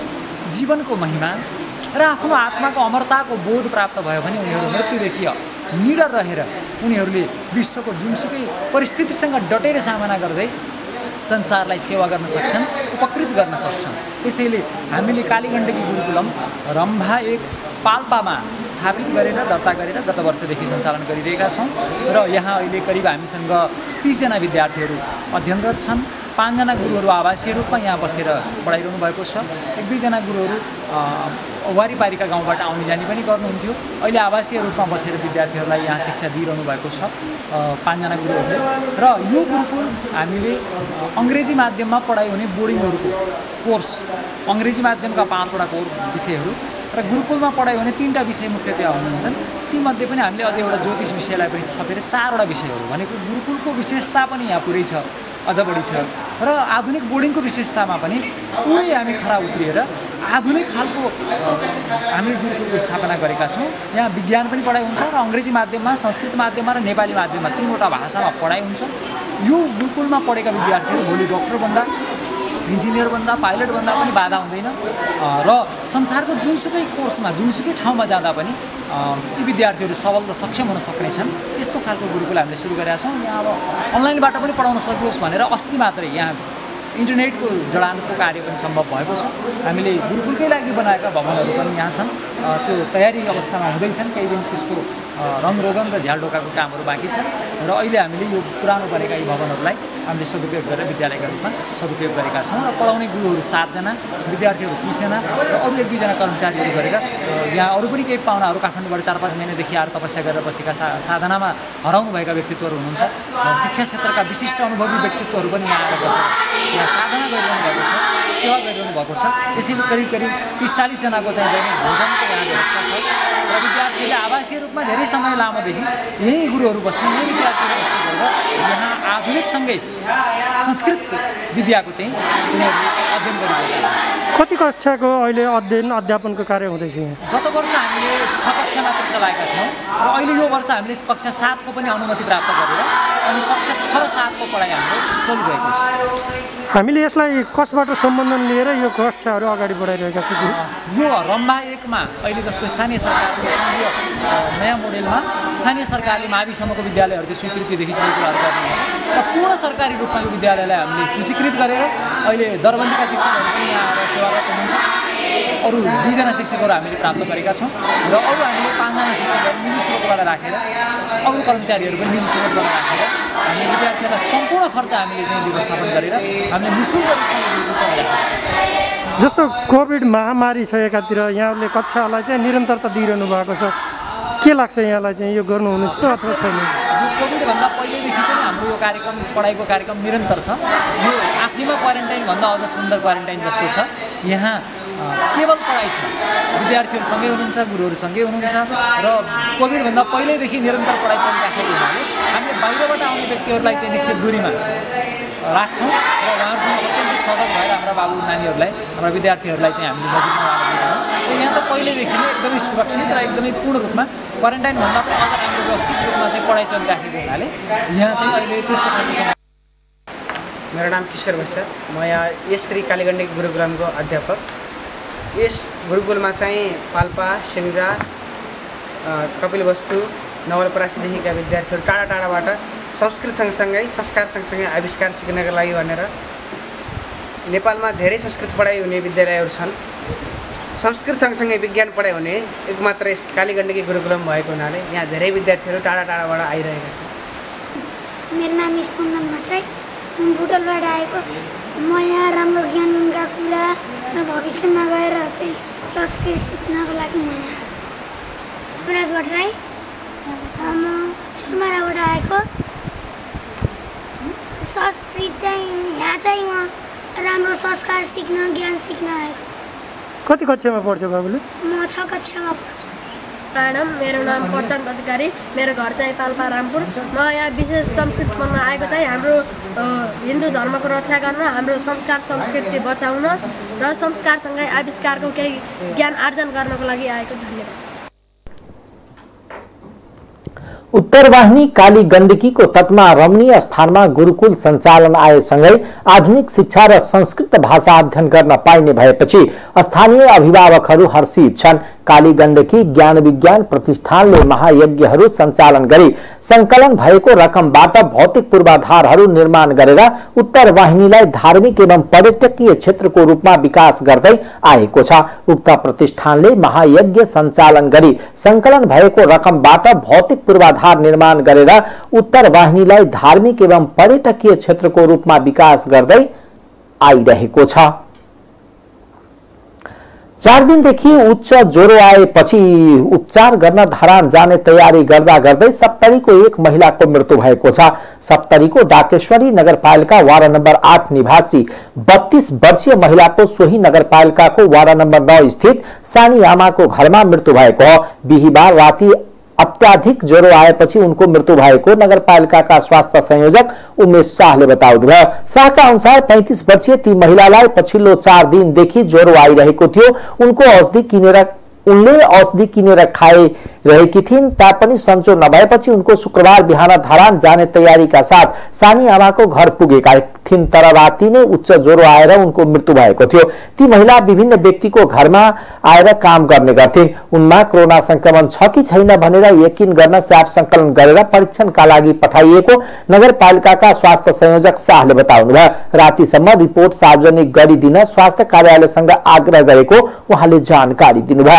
Speaker 3: जीवनको महिमा र आफ्नो आत्माको अमरताको बोध प्राप्त भयो भने उनीहरू मृत्युदेखि निडर रहेर उनीहरूले विश्वको जुनसुकै परिस्थितिसँग डटेर सामना गर्दै संसारलाई सेवा गर्न सक्छन्, उपकृत गर्न सक्छन्। त्यसैले हामीले कालीगण्डकी गुरुकुलम रम्भा 1 पाल्पामा स्थापित गरेर दर्ता गरेर गत वर्षदेखि सञ्चालन गरिरहेका छौँ र यहाँ अहिले करिब हामीसँग 30 जना विद्यार्थीहरू अध्ययनरत छन्। 5 जना गुरुहरू आवासीय रूपमा यहाँ बसेर पढाइरहनु भएको छ। 1-2 जना गुरुहरू वारीपारीका गाउँबाट आउने जाने पनि गर्नुहुन्थ्यो। अहिले आवासीय रूपमा बसेर विद्यार्थीहरूलाई यहाँ शिक्षा दिइरहनु भएको छ 5 जना गुरुहरूले। र यो गुरुकुल हामीले अङ्ग्रेजी माध्यममा पढाइ हुने बोर्डिङहरूको कोर्स, अङ्ग्रेजी माध्यमका 5 वटा विषयहरू र गुरुकुलमा पढाइ हुने 3टा विषय मुख्यतया हुन्छन्। तीमध्ये पनि हामीले अझै एउटा ज्योतिष विषयलाई पनि थपेर 4 वटा विषयहरू भनेको गुरुकुलको विशेषता पनि यहाँ पुरै छ, अझ बढी छ। र आधुनिक बोर्डिङको विशेषतामा पनि पुरै हामी खरा उत्रिएर आधुनिक खालको हामीले गुरुकुलको स्थापना गरेका छौँ। यहाँ विज्ञान पनि पढाइ हुन्छ र अङ्ग्रेजी माध्यममा, संस्कृत माध्यममा र नेपाली माध्यममा 3वटा भाषामा पढाइ हुन्छ। यो गुरुकुलमा पढेका विद्यार्थीहरू भोलि डक्टर बन्दा, इन्जिनियर बन्दा, पाइलट बन्दा पनि बाधा हुँदैन र संसारको जुनसुकै कोर्समा, जुनसुकै ठाउँमा जाँदा पनि यी विद्यार्थीहरू सबल र सक्षम हुन सक्नेछन्। यस्तो खालको गुरुकुल हामीले सुरु गरेका छौँ। यहाँ अब अनलाइनबाट पनि पढाउन सकियोस् भनेर अस्ति मात्रै यहाँ इन्टरनेटको जडानको कार्य पनि सम्भव भएको छ। हामीले गुरुकुलकै लागि बनाएका भवनहरू पनि यहाँ छन्, त्यो तयारी अवस्थामा हुँदैछन्। केही दिन त्यसको रङरोगन र झ्यालडोकाको कामहरू बाँकी छ र अहिले हामीले यो पुरानो बनेका यी भवनहरूलाई हामीले सदुपयोग गरेर विद्यालयका रूपमा सदुपयोग गरेका छौँ र पढाउने गुरुहरू 7 जना, विद्यार्थीहरू 30 जना र अरू 1-2 जना कर्मचारीहरू गरेर यहाँ अरू पनि केही पाहुनाहरू काठमाडौँबाट 4-5 महिनादेखि आएर तपस्या गरेर बसेका साधनामा हराउनुभएका व्यक्तित्वहरू हुनुहुन्छ। शिक्षा क्षेत्रका विशिष्ट अनुभवी व्यक्तित्वहरू पनि यहाँ आएर बसेर यहाँ साधना गरिरहनु भएको छ, सेवा गरिरहनु भएको छ। त्यसैले करिब 30-40 जनाको चाहिँ दैनिक भोजनको यहाँ व्यवस्था छ र विद्यार्थीले आवासीय रूपमा धेरै समय लामोदेखि यही गुरुहरू बस्ने, यही विद्यार्थीहरू बस्ने गर्दा यहाँ आधुनिकसँगै संस्कृत विद्याको चाहिँ उनीहरूले अध्ययन गरिरहेका छन्।
Speaker 4: कति कक्षाको अहिले अध्ययन अध्यापनको कार्य हुँदैछ?
Speaker 3: गत वर्ष हामीले 6 कक्षा मात्र चलाएका थियौँ र अहिले यो वर्ष हामीले कक्षा 7को पनि अनुमति प्राप्त गरेर अनि कक्षा 6 र 7को पढाइ हाम्रो चलिरहेको छ।
Speaker 4: हामीले यसलाई कसबाट सम्बन्धन लिएर यो कक्षाहरू अगाडि बढाइरहेका छौँ?
Speaker 3: यो रम्भा 1 मा अहिले जस्तो स्थानीय सरकारको सङ्घीय नयाँ मोडेलमा स्थानीय सरकारले माविसम्मको विद्यालयहरूको स्वीकृतिदेखि सबै कुराहरू गर्नुहुन्छ र पूर्ण सरकारी रूपमा यो विद्यालयलाई हामीले सूचीकृत गरेर अहिले दरबन्दीका शिक्षकहरू पनि यहाँ आएर सेवारत हुनुहुन्छ। अरू 2 जना शिक्षकहरू हामीले प्राप्त गरेका छौँ र अरू हामीले 5 जना शिक्षकहरू निजी स्रोतबाट राखेर, अरू कर्मचारीहरू पनि निजी स्रोतबाट राखेर हामीले विद्यार्थीहरूलाई सम्पूर्ण खर्च हामीले चाहिँ व्यवस्थापन गरेर हामीले निःशुल्क रूपमा चलाइरहेका छौँ।
Speaker 4: जस्तो कोभिड महामारी छ एकातिर, यहाँहरूले कक्षालाई चाहिँ निरन्तरता दिइरहनु भएको छ, के लाग्छ यहाँलाई चाहिँ यो गर्नुहुने थियो अथवा छैन?
Speaker 3: कोभिडभन्दा पहिलेदेखि पनि हाम्रो यो कार्यक्रम, पढाइको कार्यक्रम निरन्तर छ। यो आफैमा क्वारेन्टाइनभन्दा अझ सुन्दर क्वारेन्टाइन जस्तो छ। यहाँ केवल पढाइ छ, विद्यार्थीहरू सँगै हुनुहुन्छ, गुरुहरू सँगै हुनुहुन्छ र कोभिडभन्दा पहिल्यैदेखि निरन्तर पढाइ चलिराखेको हुनाले हामीले बाहिरबाट आउने व्यक्तिहरूलाई चाहिँ निश्चित दूरीमा राख्छौँ र उहाँहरूसँग अत्यन्तै सजग भएर हाम्रा बाबु नानीहरूलाई, हाम्रा विद्यार्थीहरूलाई चाहिँ हामीले नजिकमा लान दिन्छौँ। र यहाँ त पहिल्यैदेखि नै एकदमै सुरक्षित र एकदमै पूर्ण रूपमा क्वारेन्टाइनभन्दा पनि अझ राम्रो व्यवस्थित रूपमा चाहिँ पढाइ चलिराखेको हुनाले यहाँ चाहिँ अहिले त्यस्तो खालको।
Speaker 5: मेरो नाम किशोर बस्याल, म यहाँ यसरी कालीगण्डकी गुरुकुलमको अध्यापक। यस गुरुकुलमा चाहिँ पाल्पा, सिङ्जा, कपिलवस्तु, नवलपरासीदेखिका विद्यार्थीहरू टाढा टाढाबाट संस्कृत सँगसँगै संस्कार सँगसँगै आविष्कार सिक्नका लागि भनेर नेपालमा धेरै संस्कृत पढाइ हुने विद्यालयहरू छन्। संस्कृत सँगसँगै विज्ञान पढाइ हुने एकमात्र यस कालीगण्डकी गुरुकुलम भएको हुनाले यहाँ धेरै विद्यार्थीहरू टाढा टाढाबाट आइरहेका छन्।
Speaker 6: मेरो नाम स्पन्दन भट्टराई, बुटलबाट आएको म यहाँ राम्रो ज्ञानका कुरा र भविष्यमा गएर त्यही संस्कृत सिक्नको लागि म यहाँ विराज भट्टराई म चुरमाराबाट आएको संस्कृत चाहिँ यहाँ चाहिँ म राम्रो संस्कार सिक्न ज्ञान सिक्न आएको।
Speaker 4: कति कक्षामा पढ्छ बाबुले?
Speaker 6: म 6 कक्षामा पढ्छु।
Speaker 7: प्रणाम, मेरो नाम प्रशान्त अधिकारी, मेरो घर चाहिँ पाल्पा रामपुर। म यहाँ विशेष संस्कृत पढ्न आएको चाहिँ हाम्रो हिन्दू धर्मको रक्षा गर्न, हाम्रो संस्कार संस्कृति बचाउन र संस्कारसँगै आविष्कारको केही ज्ञान आर्जन गर्नको लागि आएको। धन्यवाद।
Speaker 1: उत्तरवाहिनी काली गण्डकीको तटमा रमणीय स्थानमा गुरुकुल सञ्चालन आएसँगै आधुनिक शिक्षा र संस्कृत भाषा अध्ययन गर्न पाइने भएपछि स्थानीय अभिभावकहरू हर्षित छन्। काली गण्डकी ज्ञान विज्ञान प्रतिष्ठानले महायज्ञहरू सञ्चालन गरी संकलन भएको रकमबाट भौतिक पूर्वाधारहरू निर्माण गरेर उत्तरवाहिनीलाई धार्मिक एवं पर्यटकीय क्षेत्रको रूपमा विकास गर्दै आएको छ। उक्त प्रतिष्ठानले महायज्ञ सञ्चालन गरी संकलन भएको रकमबाट भौतिक पूर्वाधार निर्माण गरेर उत्तरवाहिनीलाई धार्मिक एवं पर्यटकीय क्षेत्रको रूपमा विकास गर्दै आइरहेको छ। 4 दिनदेखि उच्च ज्वरो आएपछि उपचार गर्न धरान जाने तयारी गर्दा गर्दै सप्तरीको एक महिलाको मृत्यु भएको छ। सप्तरीको डाकेश्वरी नगरपालिका वार्ड नम्बर 8 निवासी 32 वर्षीय महिलाको सोही नगरपालिकाको वार्ड नम्बर 9 स्थित सानी आमाको घरमा मृत्यु भएको हो। बिहीबार राति अत्याधिक ज्वरो आएपछि उनको मृत्यु भएको नगरपालिकाका स्वास्थ्य संयोजक उमेश शाहले बताउनुभयो। शाहका अनुसार 35 वर्षीय ती महिलालाई पछिल्लो 4 दिनदेखि ज्वरो आइरहेको थियो। उनले औषधि किनेर खाइरहेकी थिइन् तापनि सन्चो नभएपछि उनको शुक्रबार बिहान धरान जाने तयारीका साथ सानी आमाको घर पुगेका थिइन्, तर राति नै उच्च ज्वरो आएर उनको मृत्यु भएको थियो। ती महिला विभिन्न व्यक्तिको घरमा आएर काम गर्ने गर्थिन्। उनमा कोरोना संक्रमण छ कि छैन भनेर यकिन गर्न स्याब संकलन गरेर परीक्षणका लागि पठाइएको नगरपालिकाका स्वास्थ्य संयोजक शाहले बताउनुभयो। रातिसम्म रिपोर्ट सार्वजनिक गरिदिन स्वास्थ्य कार्यालयसँग आग्रह गरेको उहाँले जानकारी दिनुभयो।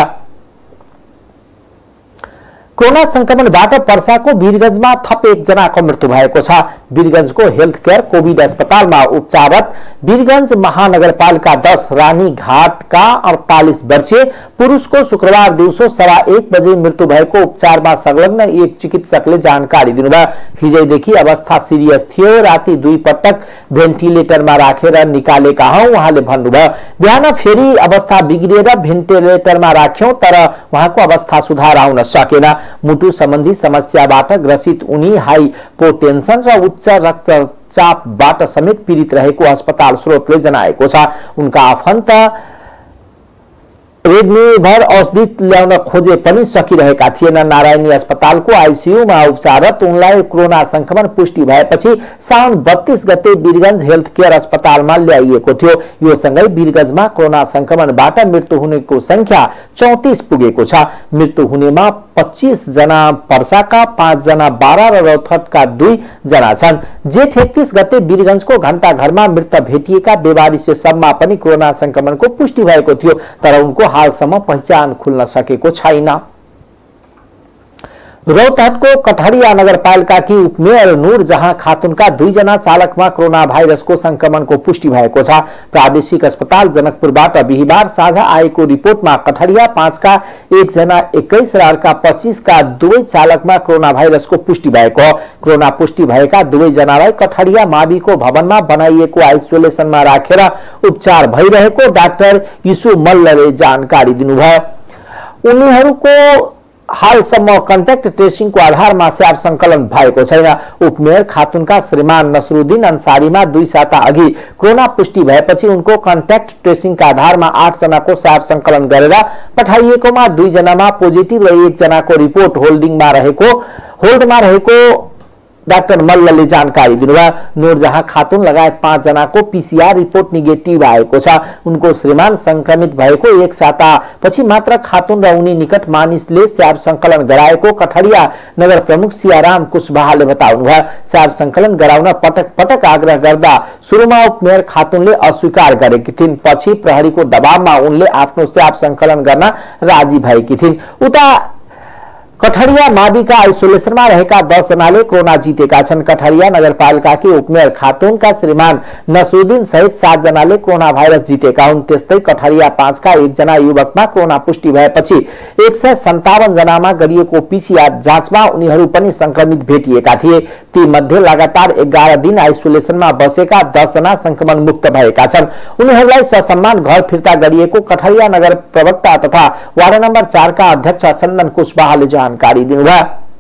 Speaker 1: कोरोना संक्रमणबाट पर्साको वीरगंजमा थप 1 जनाको मृत्यु भएको छ। वीरगंजको हेल्थ केयर कोभिड अस्पतालमा उपचाररत वीरगंज महानगरपालिका 10 रानीघाटका 48 वर्षीय पुरुषको शुक्रबार दिउँसो 1:15 बजे मृत्यु भएको उपचारमा संलग्न एक चिकित्सकले जानकारी दिनुभयो। हिजैदेखि अवस्था सिरियस थियो, राति 2 पटक भेन्टिलेटरमा राखेर निकालेका हौं उहाँले भन्नुभयो। बिहान फेरि अवस्था बिग्रिएर भेन्टिलेटरमा राख्यौं तर उहाँको अवस्था सुधार आउन सकेन। मुटु सम्बन्धी समस्याबाट ग्रसित उनी हाइपोटेन्सन र उच्च रक्तचापबाट समेत पीडित रहेको अस्पताल स्रोतले जनाएको छ। उनका आफन्त रेडमेभर औषधि ल्याउन खोजे पनि सकिरहेका थिएन। नारायणी अस्पतालको आईसीयूमा उपचाररत उनलाई कोरोना संक्रमण पुष्टि भएपछि साउन 32 गते वीरगंज हेल्थ केयर अस्पतालमा ल्याइएको थियो। यो सँगै वीरगंजमा कोरोना संक्रमणबाट मृत्यु हुनेको संख्या 34 पुगेको छ। मृत्यु हुनेमा 25 जना पर्साका, 5 जना बारा र रौतहटका 2 जना छन्। जेठ 31 गते वीरगंजको घण्टा घरमा मृत भेटिएका बेवारिसे सबमा पनि कोरोना संक्रमणको पुष्टि भएको थियो, तर उनको हालसम्म पहिचान खुल्न सकेको छैन। रौतहटको कठरिया नगरपालिकाकी उपमेयर नूरजहां खातुनका 2 जना चालकमा कोरोना भाइरसको संक्रमणको पुष्टि भएको छ। प्रादेशिक अस्पताल जनकपुरबाट बिहीबार साझा आएको रिपोर्टमा कठरिया 5 का 1 जना 21 र अर्का 25 का 2 चालकमा कोरोना भाइरसको पुष्टि भएको हो। कोरोना पुष्टि भएका 2 जनालाई कठरिया माविको भवनमा बनाइएको आइसोलेसनमा राखेर उपचार भइरहेको डाक्टर युसु मल्लले जानकारी दिनुभयो। उनीहरूको हालसम्म कन्ट्याक्ट ट्रेसिङको आधारमा स्याब संकलन भएको छैन। उपमेयर खातुनका श्रीमान नसरुद्दिन अन्सारीमा 2 साता अघि कोरोना पुष्टि भएपछि उनको कन्ट्याक्ट ट्रेसिङका आधारमा 8 जनाको स्याब संकलन गरेर पठाइएकोमा 2 जनामा पोजिटिभ र 1 जनाको रिपोर्ट होल्डमा रहेको डाक्टर मल्लले जानकारी दिनुभयो। नूरजहां खातुन लगायत 5 जनाको पीसीआर रिपोर्ट नेगेटिभ आएको छ। उनको श्रीमान संक्रमित भएको 1 साता पछि मात्र खातुन र उनी निकट मानिसले स्याब संकलन गराएको कठरिया नगर प्रमुख सियाराम कुशवाहाले बताउनुभयो। स्याब संकलन गराउन पटक पटक आग्रह गर्दा सुरुमा उपमेयर खातुनले अस्वीकार गरेकी थिइन्। पछि प्रहरीको दबावमा उनले आफ्नो स्याब संकलन गर्न राजी भएकी थिइन्। उता कठडिया माविका आइसोलेसनमा रहेका 10 जनाले कोरोना जितेका छन्। कठडिया नगरपालिकाकी उपमेयर खातुनका श्रीमान नसुद्दिन सहित 7 जनाले कोरोना भाइरस जितेका हुन्। त्यस्तै कठडिया 5 का 1 जना युवकमा कोरोना पुष्टि भएपछि 157 जनामा गरिएको पीसीआर जाँचमा उनीहरू पनि संक्रमित भेटिएका थिए। ती मध्ये लगातार 11 दिन आइसोलेसनमा बसेका 10 जना संक्रमण मुक्त भएका छन्। उनीहरूलाई ससम्मान घर फिर्ता गरिएको कठडिया नगर प्रवक्ता तथा वार्ड नम्बर 4 का अध्यक्ष चन्दन कुशवाहाले जानकारी दिनुभयो।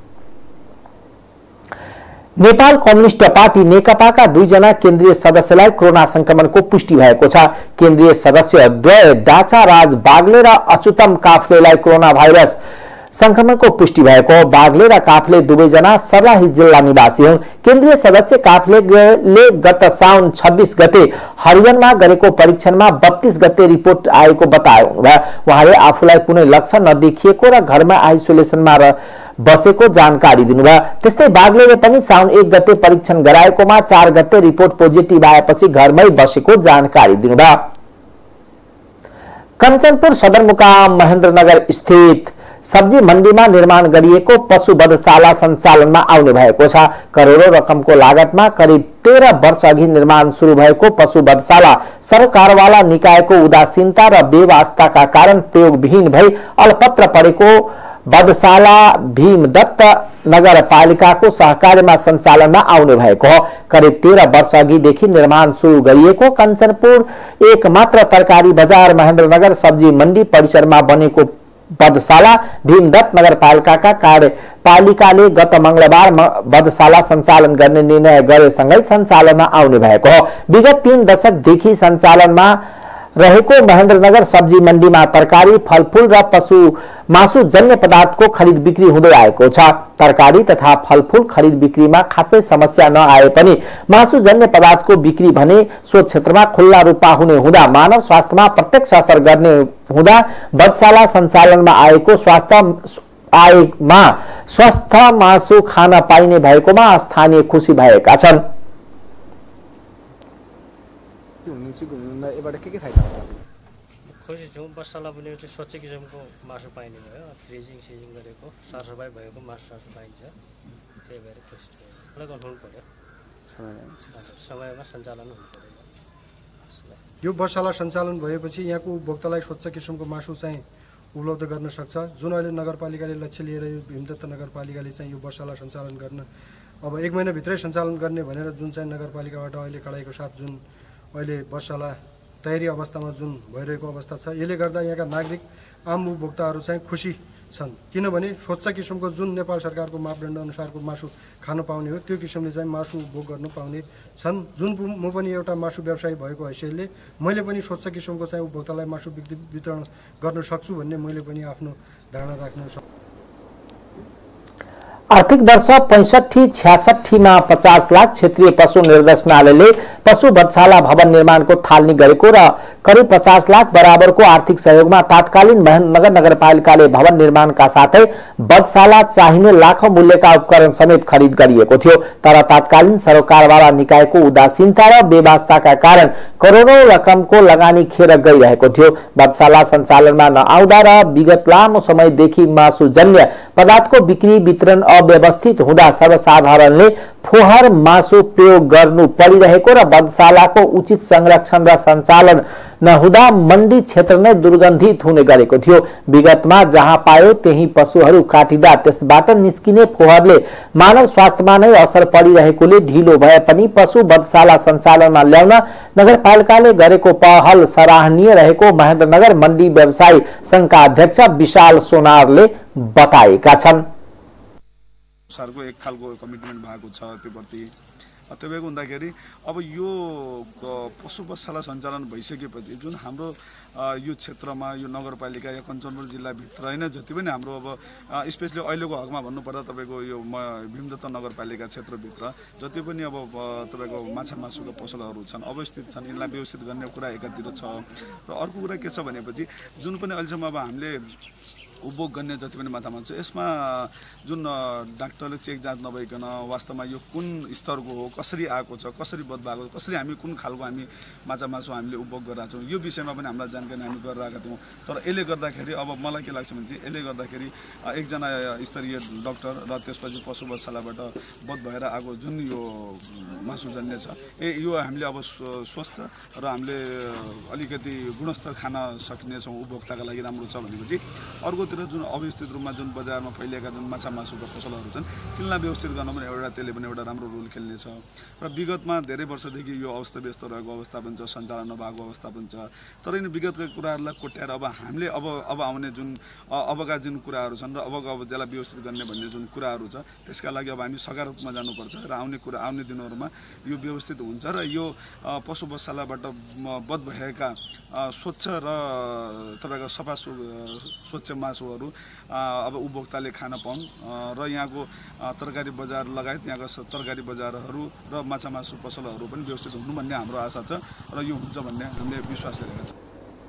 Speaker 1: नेपाल कम्युनिस्ट पार्टी नेकपाका 2 जना केन्द्रीय सदस्यलाई कोरोना संक्रमणको पुष्टि भएको छ। केन्द्रीय सदस्य द्वय डाचा राज बागले र अच्युतम काफ्लेलाई कोरोना भाइरस संक्रमणको पुष्टि भएको। बागले र काफ्ले दुवै जना सर्लाही जिल्ला निवासी हुन्। केन्द्रीय सदस्य काफ्लेले गत साउन 26 गते हरिवनमा गरेको परीक्षणमा 32 गते रिपोर्ट आएको बताउनुभयो। उहाँले आफूलाई कुनै लक्षण नदेखिएको र घरमा आइसोलेसनमा बसेको जानकारी दिनुभयो। त्यस्तै बागलेले पनि साउन 1 गते परीक्षण गराएकोमा 4 गते रिपोर्ट पोजिटिभ आएपछि घरमै बसेको जानकारी दिनुभयो। कञ्चनपुर सदरमुकाम महेन्द्रनगर स्थित सब्जी मण्डीमा निर्माण गरिएको पशु वधशाला सञ्चालनमा आउने भएको छ। करोडौं रकमको लागतमा करिब 13 वर्ष अघि निर्माण सुरु भएको पशु वधशाला सरकारवाला निकायको उदासीनता र बेवास्ताका कारण प्रयोगविहीन भई अलपत्र परेको वधशाला भीमदत्त नगरपालिकाको सहकार्यमा सञ्चालनमा आउने भएको हो। करिब 13 वर्ष अघिदेखि निर्माण सुरु गरिएको कञ्चनपुर एक मात्र तरकारी बजार महेन्द्रनगर सब्जी मण्डी परिसरमा बनेको वधशाला भीमदत्त नगरपालिकाका कार्यपालिकाले गत मंगलबार वधशाला सञ्चालन गर्ने निर्णय गरेसँगै सञ्चालनमा आउने भएको हो। विगत 3 दशकदेखि सञ्चालनमा रहेको महेन्द्रनगर सब्जी मण्डीमा तरकारी, फलफूल र पशु मासु जन्य पदार्थको खरिद बिक्री हुँदै आएको छ। तरकारी तथा फलफूल खरिद बिक्रीमा खासै समस्या नआए पनि मासु जन्य पदार्थको बिक्री भने सो क्षेत्रमा खुल्ला रूपमा हुने हुँदा मानव स्वास्थ्यमा प्रत्यक्ष असर गर्ने हुँदा वधशाला सञ्चालनमा आएको स्वस्थ मासु खान पाइने भएकोमा स्थानीय खुसी भएका छन्।
Speaker 8: खुसी छौँ। वधशाला भनेको चाहिँ स्वच्छ किसिमको मासु पाइने भयो। फ्रिजिङ सिजिङ गरेको सरसफाइ भएको मासु पाइन्छ। त्यही भएर खुसी छु। मलाई कन्फर्म पर्यो समयमा सञ्चालन हुनु पर्यो।
Speaker 9: यो वधशाला सञ्चालन भएपछि यहाँको उपभोक्तालाई स्वच्छ किसिमको मासु चाहिँ उपलब्ध गर्न सक्छ। जुन अहिले नगरपालिकाले लक्ष्य लिएर यो भीमदत्त नगरपालिकाले चाहिँ यो वधशाला सञ्चालन गर्न अब 1 महिनाभित्रै सञ्चालन गर्ने भनेर जुन चाहिँ नगरपालिकाबाट अहिले कडाइको साथ जुन अहिले वधशाला तयारी अवस्थामा जुन भइरहेको अवस्था छ, यसले गर्दा यहाँका नागरिक आम उपभोक्ताहरू चाहिँ खुसी छन्। किनभने स्वच्छ किसिमको जुन नेपाल सरकारको मापदण्ड अनुसारको मासु खान पाउने हो त्यो किसिमले चाहिँ मासु उपभोग गर्न पाउने छन्। जुन म पनि एउटा मासु व्यवसायी भएको हैसियतले मैले पनि स्वच्छ किसिमको चाहिँ उपभोक्तालाई मासु वितरण गर्न सक्छु भन्ने मैले पनि आफ्नो धारणा राख्न सक्छु।
Speaker 1: आर्थिक वर्ष 65-66 मा 50 लाख क्षेत्रीय पशु निर्देशनालयले पशु वधशाला भवन निर्माणको थालनी गरेको र करिब 50 लाख बराबरको आर्थिक सहयोगमा तात्कालीन महेन्द्रनगर नगरपालिकाले भवन निर्माणका साथै वधशाला चाहिने लाखौं मूल्यका उपकरण समेत खरिद गरिएको थियो। तर तात्कालीन सरकारवाला निकायको उदासीनता र बेवास्ताका कारण करोडौं रकमको लगानी खेर गइरहेको थियो। वधशाला सञ्चालनमा नआउँदा र विगत लामो समयदेखि मासुजन्य पदार्थको बिक्री वितरण अव्यवस्थित हुँदा सर्वसाधारणले फोहर मासु प्रयोग गर्नु परिरहेको र वधशालाको उचित संरक्षण र सञ्चालन नहुँदा मण्डी क्षेत्र नै दुर्गन्धित हुने गरेको थियो। विगतमा जहाँ पायो त्यही पशुहरू काटिँदा त्यसबाट निस्किने फोहरले मानव स्वास्थ्यमा नै असर परिरहेकोले ढिलो भए पनि पशु वधशाला सञ्चालनमा ल्याउन नगरपालिकाले गरेको पहल सराहनीय रहेको महेन्द्रनगर मण्डी व्यवसायी संघका अध्यक्ष विशाल सोनारले बताएका छन्।
Speaker 10: सरकारको एक खालको कमिटमेन्ट भएको छ त्यो प्रति। त्यो हुँदाखेरि अब यो पशु वधशाला सञ्चालन भइसकेपछि जुन हाम्रो यो क्षेत्रमा यो नगरपालिका या कञ्चनपुर जिल्लाभित्र होइन जति पनि हाम्रो अब स्पेसली अहिलेको हकमा भन्नुपर्दा तपाईँको यो भीमदत्त नगरपालिका क्षेत्रभित्र जति पनि अब तपाईँको माछा मासुका पसलहरू छन् अवस्थित छन् यिनलाई व्यवस्थित गर्ने कुरा एकातिर छ। र अर्को कुरा के छ भनेपछि जुन पनि अहिलेसम्म अब हामीले उपभोग गर्ने जति पनि मात्रामा छ यसमा जुन डाक्टरले चेक जाँच नभइकन वास्तवमा यो कुन स्तरको हो, कसरी आएको छ, कसरी बद भएको छ, कसरी हामी कुन खालको हामी माछा मासु हामीले उपभोग गरिरहेका छौँ यो विषयमा पनि हामीलाई जानकारी हामी गरिरहेका थियौँ। तर यसले गर्दाखेरि अब मलाई के लाग्छ भने चाहिँ यसले गर्दाखेरि एकजना स्तरीय डाक्टर र त्यसपछि पशु वधशालाबाट बध भएर आएको जुन यो मासुजन्य छ यो हामीले अब स्वस्थ र हामीले अलिकति गुणस्तर खान सक्नेछौँ उपभोक्ताका लागि राम्रो छ भनेपछि अर्कोतिर जुन अव्यवस्थित रूपमा जुन बजारमा फैलिएका जुन माछा मासुका पसलहरू छन् तिनलाई व्यवस्थित गर्न पनि त्यसले पनि एउटा राम्रो रोल खेल्नेछ। र विगतमा धेरै वर्षदेखि यो अवस्था व्यस्त रहेको अवस्थापन छ, सञ्चालन नभएको अवस्थापन छ। तर यिनी विगतका कुराहरूलाई कोट्याएर अब हामीले अब आउने जुन अबका जुन कुराहरू छन् र अब त्यसलाई व्यवस्थित गर्ने भन्ने जुन कुराहरू छ त्यसका लागि अब हामी सकारात्मक जानुपर्छ र आउने दिनहरूमा यो व्यवस्थित हुन्छ र यो पशु वधशालाबाट बध भएका स्वच्छ र तपाईँको सफा स्वच्छ मासुहरू अब उपभोक्ताले खान पाउन् र यहाँको तरकारी बजार लगायत यहाँका तरकारी बजारहरू र माछा मासु पसलहरू पनि व्यवस्थित हुनु भन्ने हाम्रो आशा छ र यो हुन्छ भन्ने हामीले विश्वास गरेका छौँ।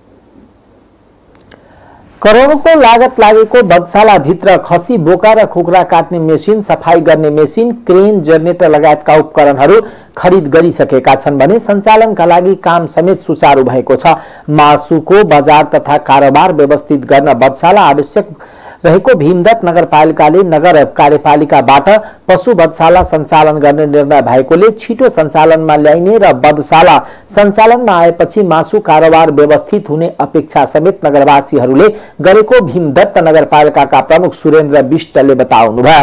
Speaker 1: करोडौंको लागत लागेको वधशालाभित्र खसी बोका र कुखुरा काट्ने मेसिन, सफाई गर्ने मेसिन, क्रेन, जेनेरेटर लगायतका उपकरणहरू खरिद गरिसकेका छन् भने सञ्चालनका लागि काम समेत सुचारू भएको छ। मासुको बजार तथा कारोबार व्यवस्थित गर्न वधशाला आवश्यक रहेको भीमदत्त नगरपालिकाले नगर कार्यपालिकाबाट पशु वधशाला सञ्चालन गर्ने निर्णय भएकोले छिटो सञ्चालनमा ल्याइने र वधशाला सञ्चालनमा आएपछि मासु कारोबार व्यवस्थित हुने अपेक्षा समेत नगरवासीहरूले गरेको भीमदत्त नगरपालिकाका प्रमुख सुरेन्द्र विष्टले बताउनुभयो।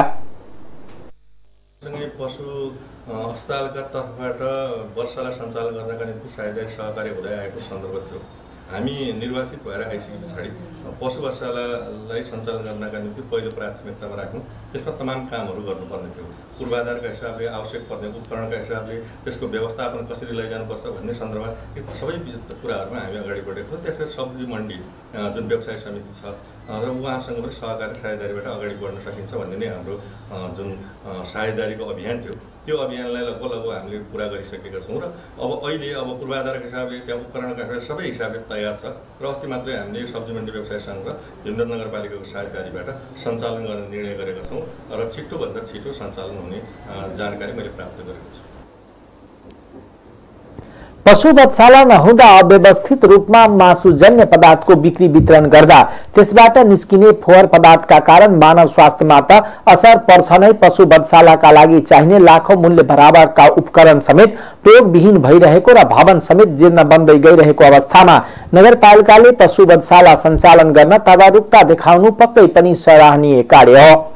Speaker 11: पशु अस्पतालका तर्फबाट वधशाला सञ्चालन गर्नका निम्ति साझेदारी सहकार्य हुँदै आएको सन्दर्भ थियो। हामी निर्वाचित भएर आइसके पछाडि पशु वधशालालाई सञ्चालन गर्नका निम्ति पहिलो प्राथमिकतामा राख्यौँ। त्यसमा तमाम कामहरू गर्नुपर्ने थियो। पूर्वाधारका हिसाबले, आवश्यक पर्ने उपकरणका हिसाबले, त्यसको व्यवस्थापन कसरी लैजानुपर्छ भन्ने सन्दर्भमा सबै कुराहरूमा हामी अगाडि बढेको। त्यसको सब्जी मण्डी जुन व्यवसाय समिति छ र उहाँसँग पनि सहकारी साझेदारीबाट अगाडि बढ्न सकिन्छ भन्ने नै हाम्रो जुन साझेदारीको अभियान थियो त्यो अभियानलाई लगभग हामीले पुरा गरिसकेका छौँ र अब अहिले पूर्वाधारका हिसाबले त्यहाँ उपकरणका हिसाबले सबै हिसाबले तयार छ र अस्ति मात्रै हामीले सब्जी मण्डी व्यवसाय सङ्घ र भीमदत्त नगरपालिकाको साझेदारीबाट सञ्चालन गर्ने निर्णय गरेका छौँ र छिटोभन्दा छिटो सञ्चालन हुने जानकारी मैले प्राप्त गरेको छु।
Speaker 1: पशु वधशाला नहुँदा अव्यवस्थित रूपमा मासुजन्य पदार्थको बिक्री वितरण गर्दा त्यसबाट निस्किने फोहोर पदार्थका कारण मानव स्वास्थ्यमा त असर पर्छ नै, पशु वधशालाका लागि चाहिने लाखौं मूल्य बराबरका उपकरण समेत प्रयोगविहीन भइरहेको र भवन समेत जीर्ण बन्दै गइरहेको अवस्थामा नगरपालिकाले पशु वधशाला सञ्चालन गर्न तदारुकता देखाउनु पक्कै पनि सराहनीय कार्य हो।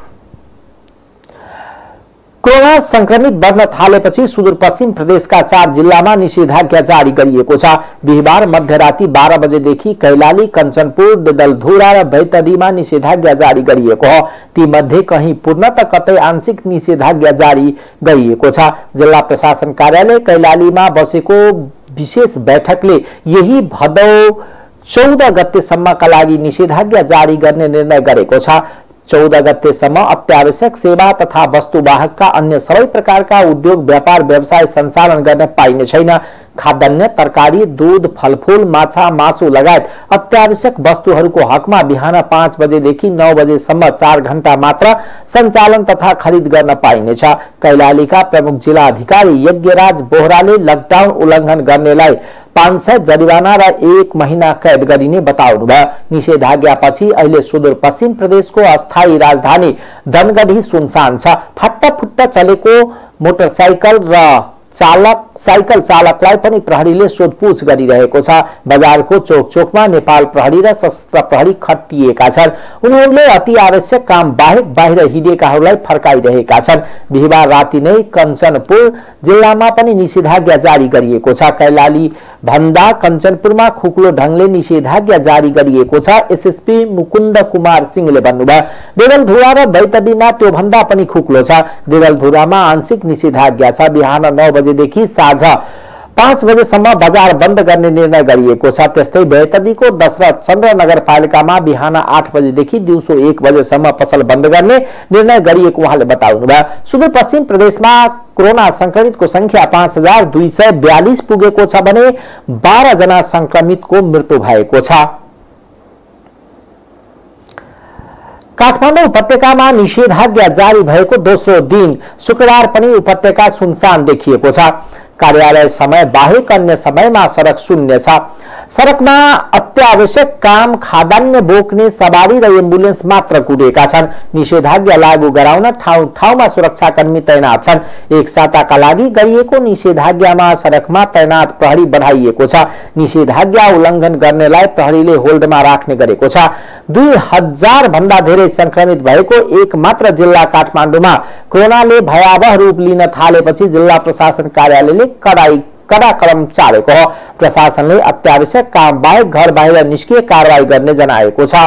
Speaker 1: कोरोना संक्रमित बढ़न थालेपछि सुदूरपश्चिम प्रदेशका 4 जिल्लामा निषेधाज्ञा जारी गरिएको छ। बिहिबार मध्यराति 12 बजेदेखि कैलाली, कञ्चनपुर, डडेलधुरा र बैतडीमा निषेधाज्ञा जारी गरिएको हो। ती मध्ये कहीं पूर्ण त कतै आंशिक निषेधाज्ञा जारी गरिएको छ। जिल्ला प्रशासन कार्यालय कैलालीमा बसेको विशेष बैठकले यही भदौ 14 गतेसम्मका लागि निषेधाज्ञा जारी गर्ने निर्णय गरेको छ। 14 गतेसम्म अत्यावश्यक सेवा तथा वस्तुवाहकका अन्य सबै प्रकारका उद्योग व्यापार व्यवसाय सञ्चालन गर्न पाइने छैन। खाद्यान्न, तरकारी, दूध, फलफूल, माछा, मासु लगायत अत्यावश्यक वस्तुहरूको हकमा बिहान 5 बजेदेखि 9 बजेसम्म 4 घण्टा मात्र सञ्चालन तथा खरिद गर्न पाइनेछ। कैलालीका प्रमुख जिल्ला अधिकारी यज्ञराज बोहराले लकडाउन उल्लङ्घन गर्नेलाई 500 जरिवाना र 1 महिना कैद गरिने बताउनुभयो। निषेधाज्ञापछि अहिले सुदूरपश्चिम प्रदेशको अस्थायी राजधानी धनगढी सुनसान छ। फट्टाफुट्टा चलेको मोटरसाइकल र साइकल चालकलाई पनि प्रहरीले सोधपुछ गरिरहेको छ। बजारको चोक चोकमा नेपाल प्रहरी र सशस्त्र प्रहरी खटिएका छन्। उनीहरूले अति आवश्यक काम बाहेक बाहिर हिँडेकाहरूलाई फर्काइरहेका छन्। बिहिबार राति नै कञ्चनपुर जिल्लामा पनि निषेधाज्ञा जारी गरिएको छ। कैलाली भन्दा कञ्चनपुरमा खुकुलो ढंगले निषेधाज्ञा जारी गरिएको छ। एसएसपी मुकुन्द कुमार सिंहले भन्नुभयो। डडेलधुरा र बैतडीमा त्यो भन्दा पनि खुकुलो छ। डडेलधुरामा आंशिक निषेधाज्ञा छ। बिहान 9 बजेदेखि साँझ 5 बजेसम्म बजार बन्द गर्ने निर्णय गरिएको छ। त्यस्तै बैतडीको दशरथ चन्द्र नगरपालिकामा बिहान 8 बजेदेखि दिउँसो 1 बजेसम्म पसल बन्द गर्ने निर्णय गरिएको उहाँले बताउनुभयो। सुदूरपश्चिम प्रदेशमा कोरोना संक्रमितको संख्या 5242 पुगेको छ भने 12 जना संक्रमितको मृत्यु भएको छ। काठमाडौँ उपत्यकामा निषेधाज्ञा जारी भएको दोस्रो दिन शुक्रबार पनि उपत्यका सुनसान देखिएको छ। कार्यालय समय बाहेक अन्य समयमा सडक शून्य छ। सडकमा अत्यावश्यक काम, खाद्यान्न बोक्ने सवारी र एम्बुलेन्स मात्र कुदेका छन्। निषेधाज्ञा लागू गराउन ठाउँ ठाउँमा सुरक्षाकर्मी तैनात छन्। एक साताका लागि गरिएको निषेधाज्ञामा सडकमा तैनात प्रहरी बढाइएको छ। निषेधाज्ञा उल्लङ्घन गर्नेलाई प्रहरीले होल्डमा राख्ने गरेको छ। 2000 भन्दा धेरै संक्रमित भएको एक मात्र जिल्ला काठमाडौँमा कोरोनाले भयावह रूप लिन थालेपछि जिल्ला प्रशासन कार्यालयले कडा कदम चालेको हो। प्रशासनले अत्यावश्यक काम बाहेक घर बाहिर निस्किए कारवाही गर्ने जनाएको छ।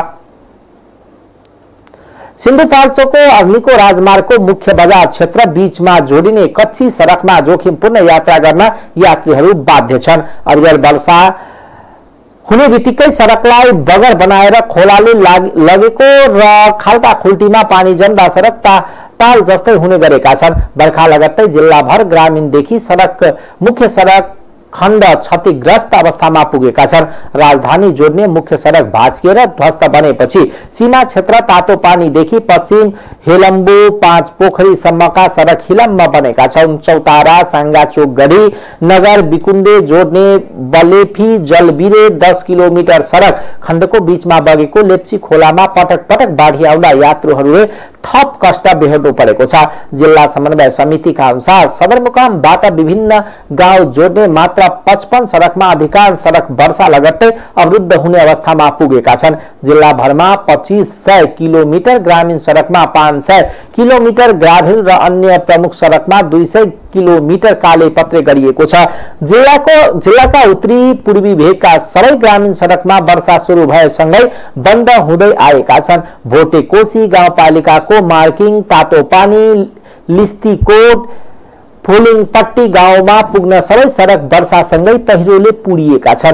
Speaker 1: सिन्धुपाल्चोकको अग्निको राजमार्गको मुख्य बजार क्षेत्र बीचमा जोडिने कच्ची सडकमा जोखिमपूर्ण यात्रा गर्न यात्रीहरू बाध्य छन्। अविरल वर्षा हुने बित्तिकै सडकलाई बगर बनाएर खोलाले लगेको र खाल्टा खुल्टीमा पानी जम्दा सडक ताल जस्तै हुने गरेका छन्। बर्खा लगत्तै जिल्लाभर ग्रामीणदेखि मुख्य सडक खण्ड क्षतिग्रस्त अवस्थामा पुगेका छन्। राजधानी जोड्ने मुख्य सडक भाँचिएर ध्वस्त बनेपछि सीमा क्षेत्र तातो पानीदेखि पश्चिम हेलम्बु 5 पोखरीसम्मका सडक हिलम्ब बनेका छन्। चौतारा साङ्गाचोक गढी नगर बिकुन्दे जोड्ने बलेफी जलबिरे 10 किलोमिटर सडक खण्डको बीचमा बगेको लेप्ची खोलामा पटक पटक बाढी आउँदा यात्रुहरूले थप कष्ट बेहोर्नु परेको छ। जिल्ला समन्वय समितिका अनुसार सदरमुकामबाट विभिन्न गाउँ जोड्ने मात्र 55 सडकमा अधिकांश सडक वर्षा लगत्तै अवरुद्ध हुने अवस्थामा पुगेका छन्। जिल्लाभरमा 2500 किलोमिटर ग्रामीण सडकमा 500 किलोमिटर ग्राभेल र अन्य प्रमुख सडकमा 200 किलोमिटर कालेपत्रे गरिएको छ। जिल्लाका उत्तरी पूर्वी भेगका सबै ग्रामीण सडकमा वर्षा सुरु भएसँगै बन्द हुँदै आएका छन्। भोटेकोशी गाउँपालिकाको मार्किङ, तातोपानी, लिस्तीकोट, फुलिङपट्टी गाउँमा पुग्न सबै सडक वर्षासँगै पहिरोले पुरिएका छन्।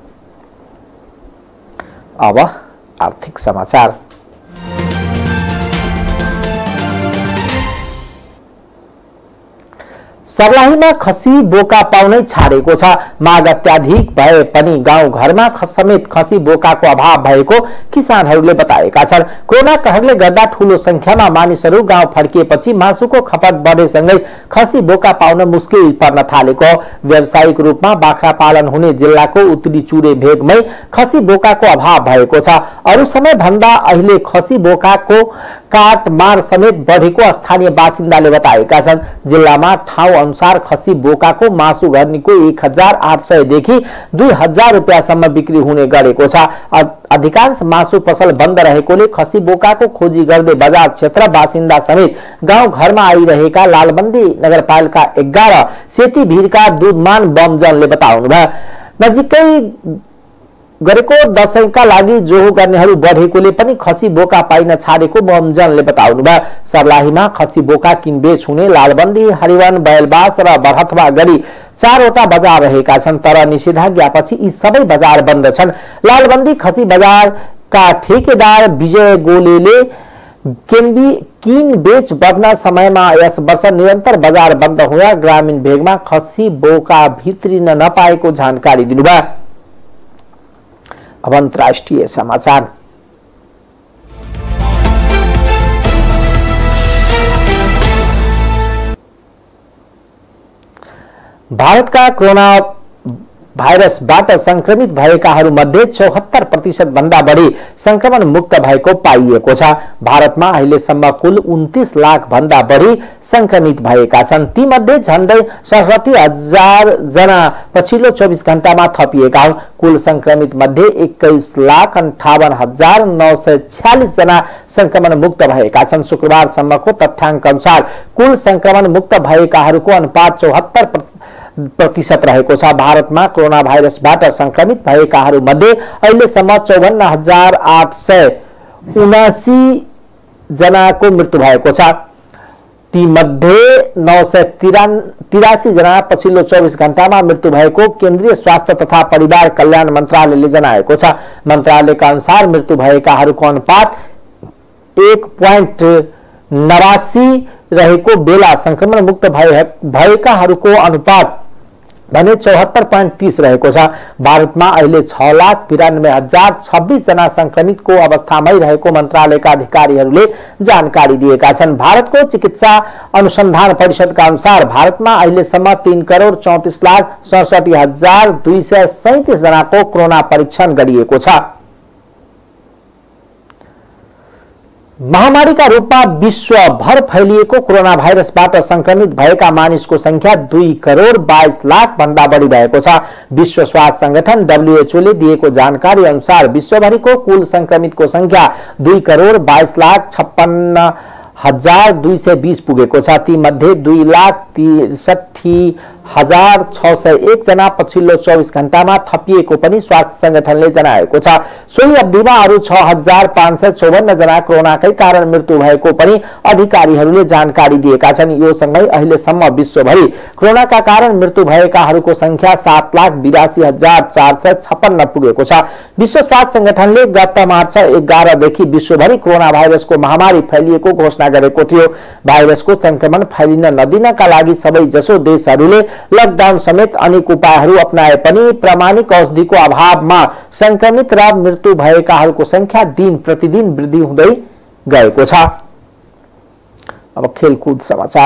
Speaker 1: अब आर्थिक समाचार। सर्लाहीमा खसी बोका पाउनै छाडेको छ। माग अत्याधिक भए पनि गाउँघरमा समेत खसी बोकाको अभाव भएको किसानहरूले बताएका छन्। कोरोना कहरले गर्दा ठूलो संख्यामा मानिसहरू गाउँ फर्किएपछि मासुको खपत बढेसँगै खसी बोका पाउन मुस्किल पर्न थालेको। व्यावसायिक रूपमा बाख्रा पालन हुने जिल्लाको उत्तरी चुरे भेगमै खसी बोकाको अभाव भएको छ। अरू समय भन्दा अहिले खसी बोकाको काटमार समेत बढेको स्थानीय बासिन्दाले बताएका छन्। जिल्लामा ठाउँ अनुसार खसी बोकाको मासु घर्नीको 1800 देखि 2000 रुपियाँसम्म बिक्री हुने गरेको छ। अधिकांश मासु पसल बन्द रहेकोले खसी बोकाको खोजी गर्दै बजार क्षेत्र बासिन्दा समेत गाउँ घरमा आइरहेका लालबन्दी नगरपालिका 11 सेती भिरका दुधमान बमजनले बताउनुभयो। नजिकै गरेको दशैंका लागि जोहो गर्नेहरू बढेकोले पनि खसी बोका पाइन छाडेको बमजनले बताउनुभयो। सर्लाहीमा खसी बोका किनबेच हुने लालबन्दी, हरिवन, बैलबास र बरहथवा गरी 4वटा बजार रहेका छन्। तर निषेधाज्ञापछि यी सबै बजार बन्द छन्। लालबन्दी खसी बजारका ठेकेदार विजय गोलेले किनबेच बढ्न समयमा यस वर्ष निरन्तर बजार बन्द हुँदा ग्रामीण भेगमा खसी बोका भित्रिन नपाएको जानकारी दिनुभयो। अब अन्तर्राष्ट्रिय समाचार। भारतका कोरोना भाइरसबाट संक्रमित भएकाहरूमध्ये 74% भन्दा बढी संक्रमण मुक्त भएको पाइएको छ। भारतमा अहिलेसम्म कुल 29 लाख भन्दा बढी संक्रमित भएका छन्। तीमध्ये झण्डै 67,000 जना पछिल्लो 24 घण्टामा थपिएका हुन्। कुल संक्रमित मध्ये 21,58,946 जना संक्रमण मुक्त भएका छन्। शुक्रबारसम्मको तथ्याङ्क अनुसार कुल संक्रमण मुक्त भएकाहरूको अनुपात 74% रहेको छ। भारतमा कोरोना भाइरसबाट संक्रमित भएकाहरू मध्ये अहिलेसम्म 54,879 जनाको मृत्यु भएको छ। ती मध्ये 983 जना पछिल्लो 24 घण्टामा मृत्यु भएको केन्द्रीय स्वास्थ्य तथा परिवार कल्याण मन्त्रालयले जनाएको छ। मन्त्रालयका अनुसार मृत्यु भएकाहरूको अनुपात 1.89 रहेको बेला संक्रमण मुक्त भएकाहरूको अनुपात भने 74.30 रहेको छ। भारतमा अहिले 6,92,026 जना संक्रमितको अवस्थामै रहेको मन्त्रालयका अधिकारीहरूले जानकारी दिएका छन्। भारतको चिकित्सा अनुसन्धान परिषदका अनुसार भारतमा अहिलेसम्म 3,64,67,237 जनाको कोरोना परीक्षण गरिएको छ। महामारीका रूपमा विश्वभर फैलिएको कोरोना भाइरसबाट संक्रमित भएका मानिसको संख्या 2,22,00,000 भन्दा बढी भएको छ। विश्व स्वास्थ्य संगठन WHO ले दिएको जानकारी अनुसार विश्वभरिको कुल संक्रमितको संख्या 2,52,56,220 पुगेको छ। ती मध्ये 2,63,601 जना पछिल्लो 24 घण्टामा थपिएको पनि स्वास्थ्य संगठनले जनाएको छ। सोही अवधिमा अरु 6,554 जना कोरोनाकै कारण मृत्यु भएको पनि अधिकारीहरूले जानकारी दिएका छन्। यो सँगै अहिलेसम्म विश्वभरि कोरोनाका कारण मृत्यु भएकाहरूको संख्या 7,82,456 पुगेको छ। विश्व स्वास्थ्य संगठनले गत मार्च 11 देखि विश्वभरि कोरोना भाइरसको महामारी फैलिएको घोषणा गरेको थियो। भाइरसको संक्रमण फैलिन नदिनका लागि सबै जसो देशहरूले लकडाउन समेत अनेक उपायहरू अपनाए पनि प्रामाणिक औषधिको अभावमा संक्रमित र मृत्यु भएकाहरूको संख्या दिन प्रतिदिन वृद्धि हुँदै गएको छ। अब खेलकुद समाचार।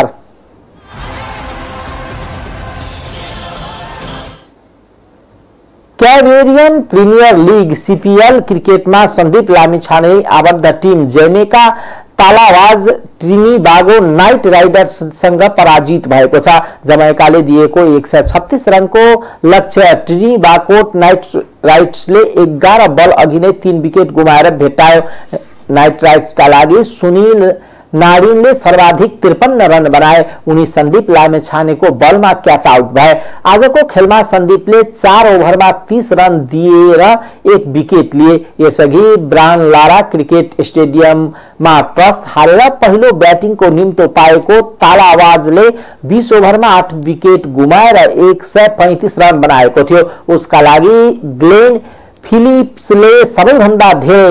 Speaker 1: कैरेबियन प्रिमियर लीग CPL क्रिकेटमा सन्दीप लामिछाने आबद्ध टिम जैनेका तालावाज ट्रिनिबागो नाइट राइडर्ससँग पराजित भएको छ। जमैकाले दिएको 136 रनको लक्ष्य ट्रिनिबागो नाइट राइडर्सले 11 बल अघि नै 3 विकेट गुमाएर भेट्टायो। नाइट राइडर्सका लागि सुनील नारिनले सर्वाधिक 53 रन बनाए। उनी सन्दीप लामेछानेको बलमा क्याच आउट भए। आजको खेलमा सन्दीपले 4 ओभरमा 30 रन दिएर 1 विकेट लिए। यसअघि ब्रान लारा क्रिकेट स्टेडियममा टस हारेर पहिलो ब्याटिङको निम्तो पाएको तालावाजले 20 ओभरमा 8 विकेट गुमाएर 135 रन बनाएको थियो। उसका लागि ग्लेन फिलिप्सले सबैभन्दा धेरै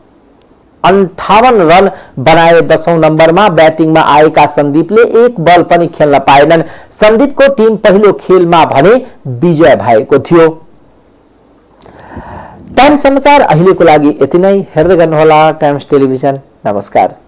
Speaker 1: 58 रन बनाए। 10औं नम्बरमा ब्याटिङमा आएका सन्दीपले 1 बल पनि खेल्न पाएनन्। सन्दीपको टिम पहिलो खेलमा भने विजय भएको थियो। टाइम्स समाचार अहिलेको लागि यति नै। हेर्दै गर्नुहोला टाइम्स टेलिभिजन। नमस्कार।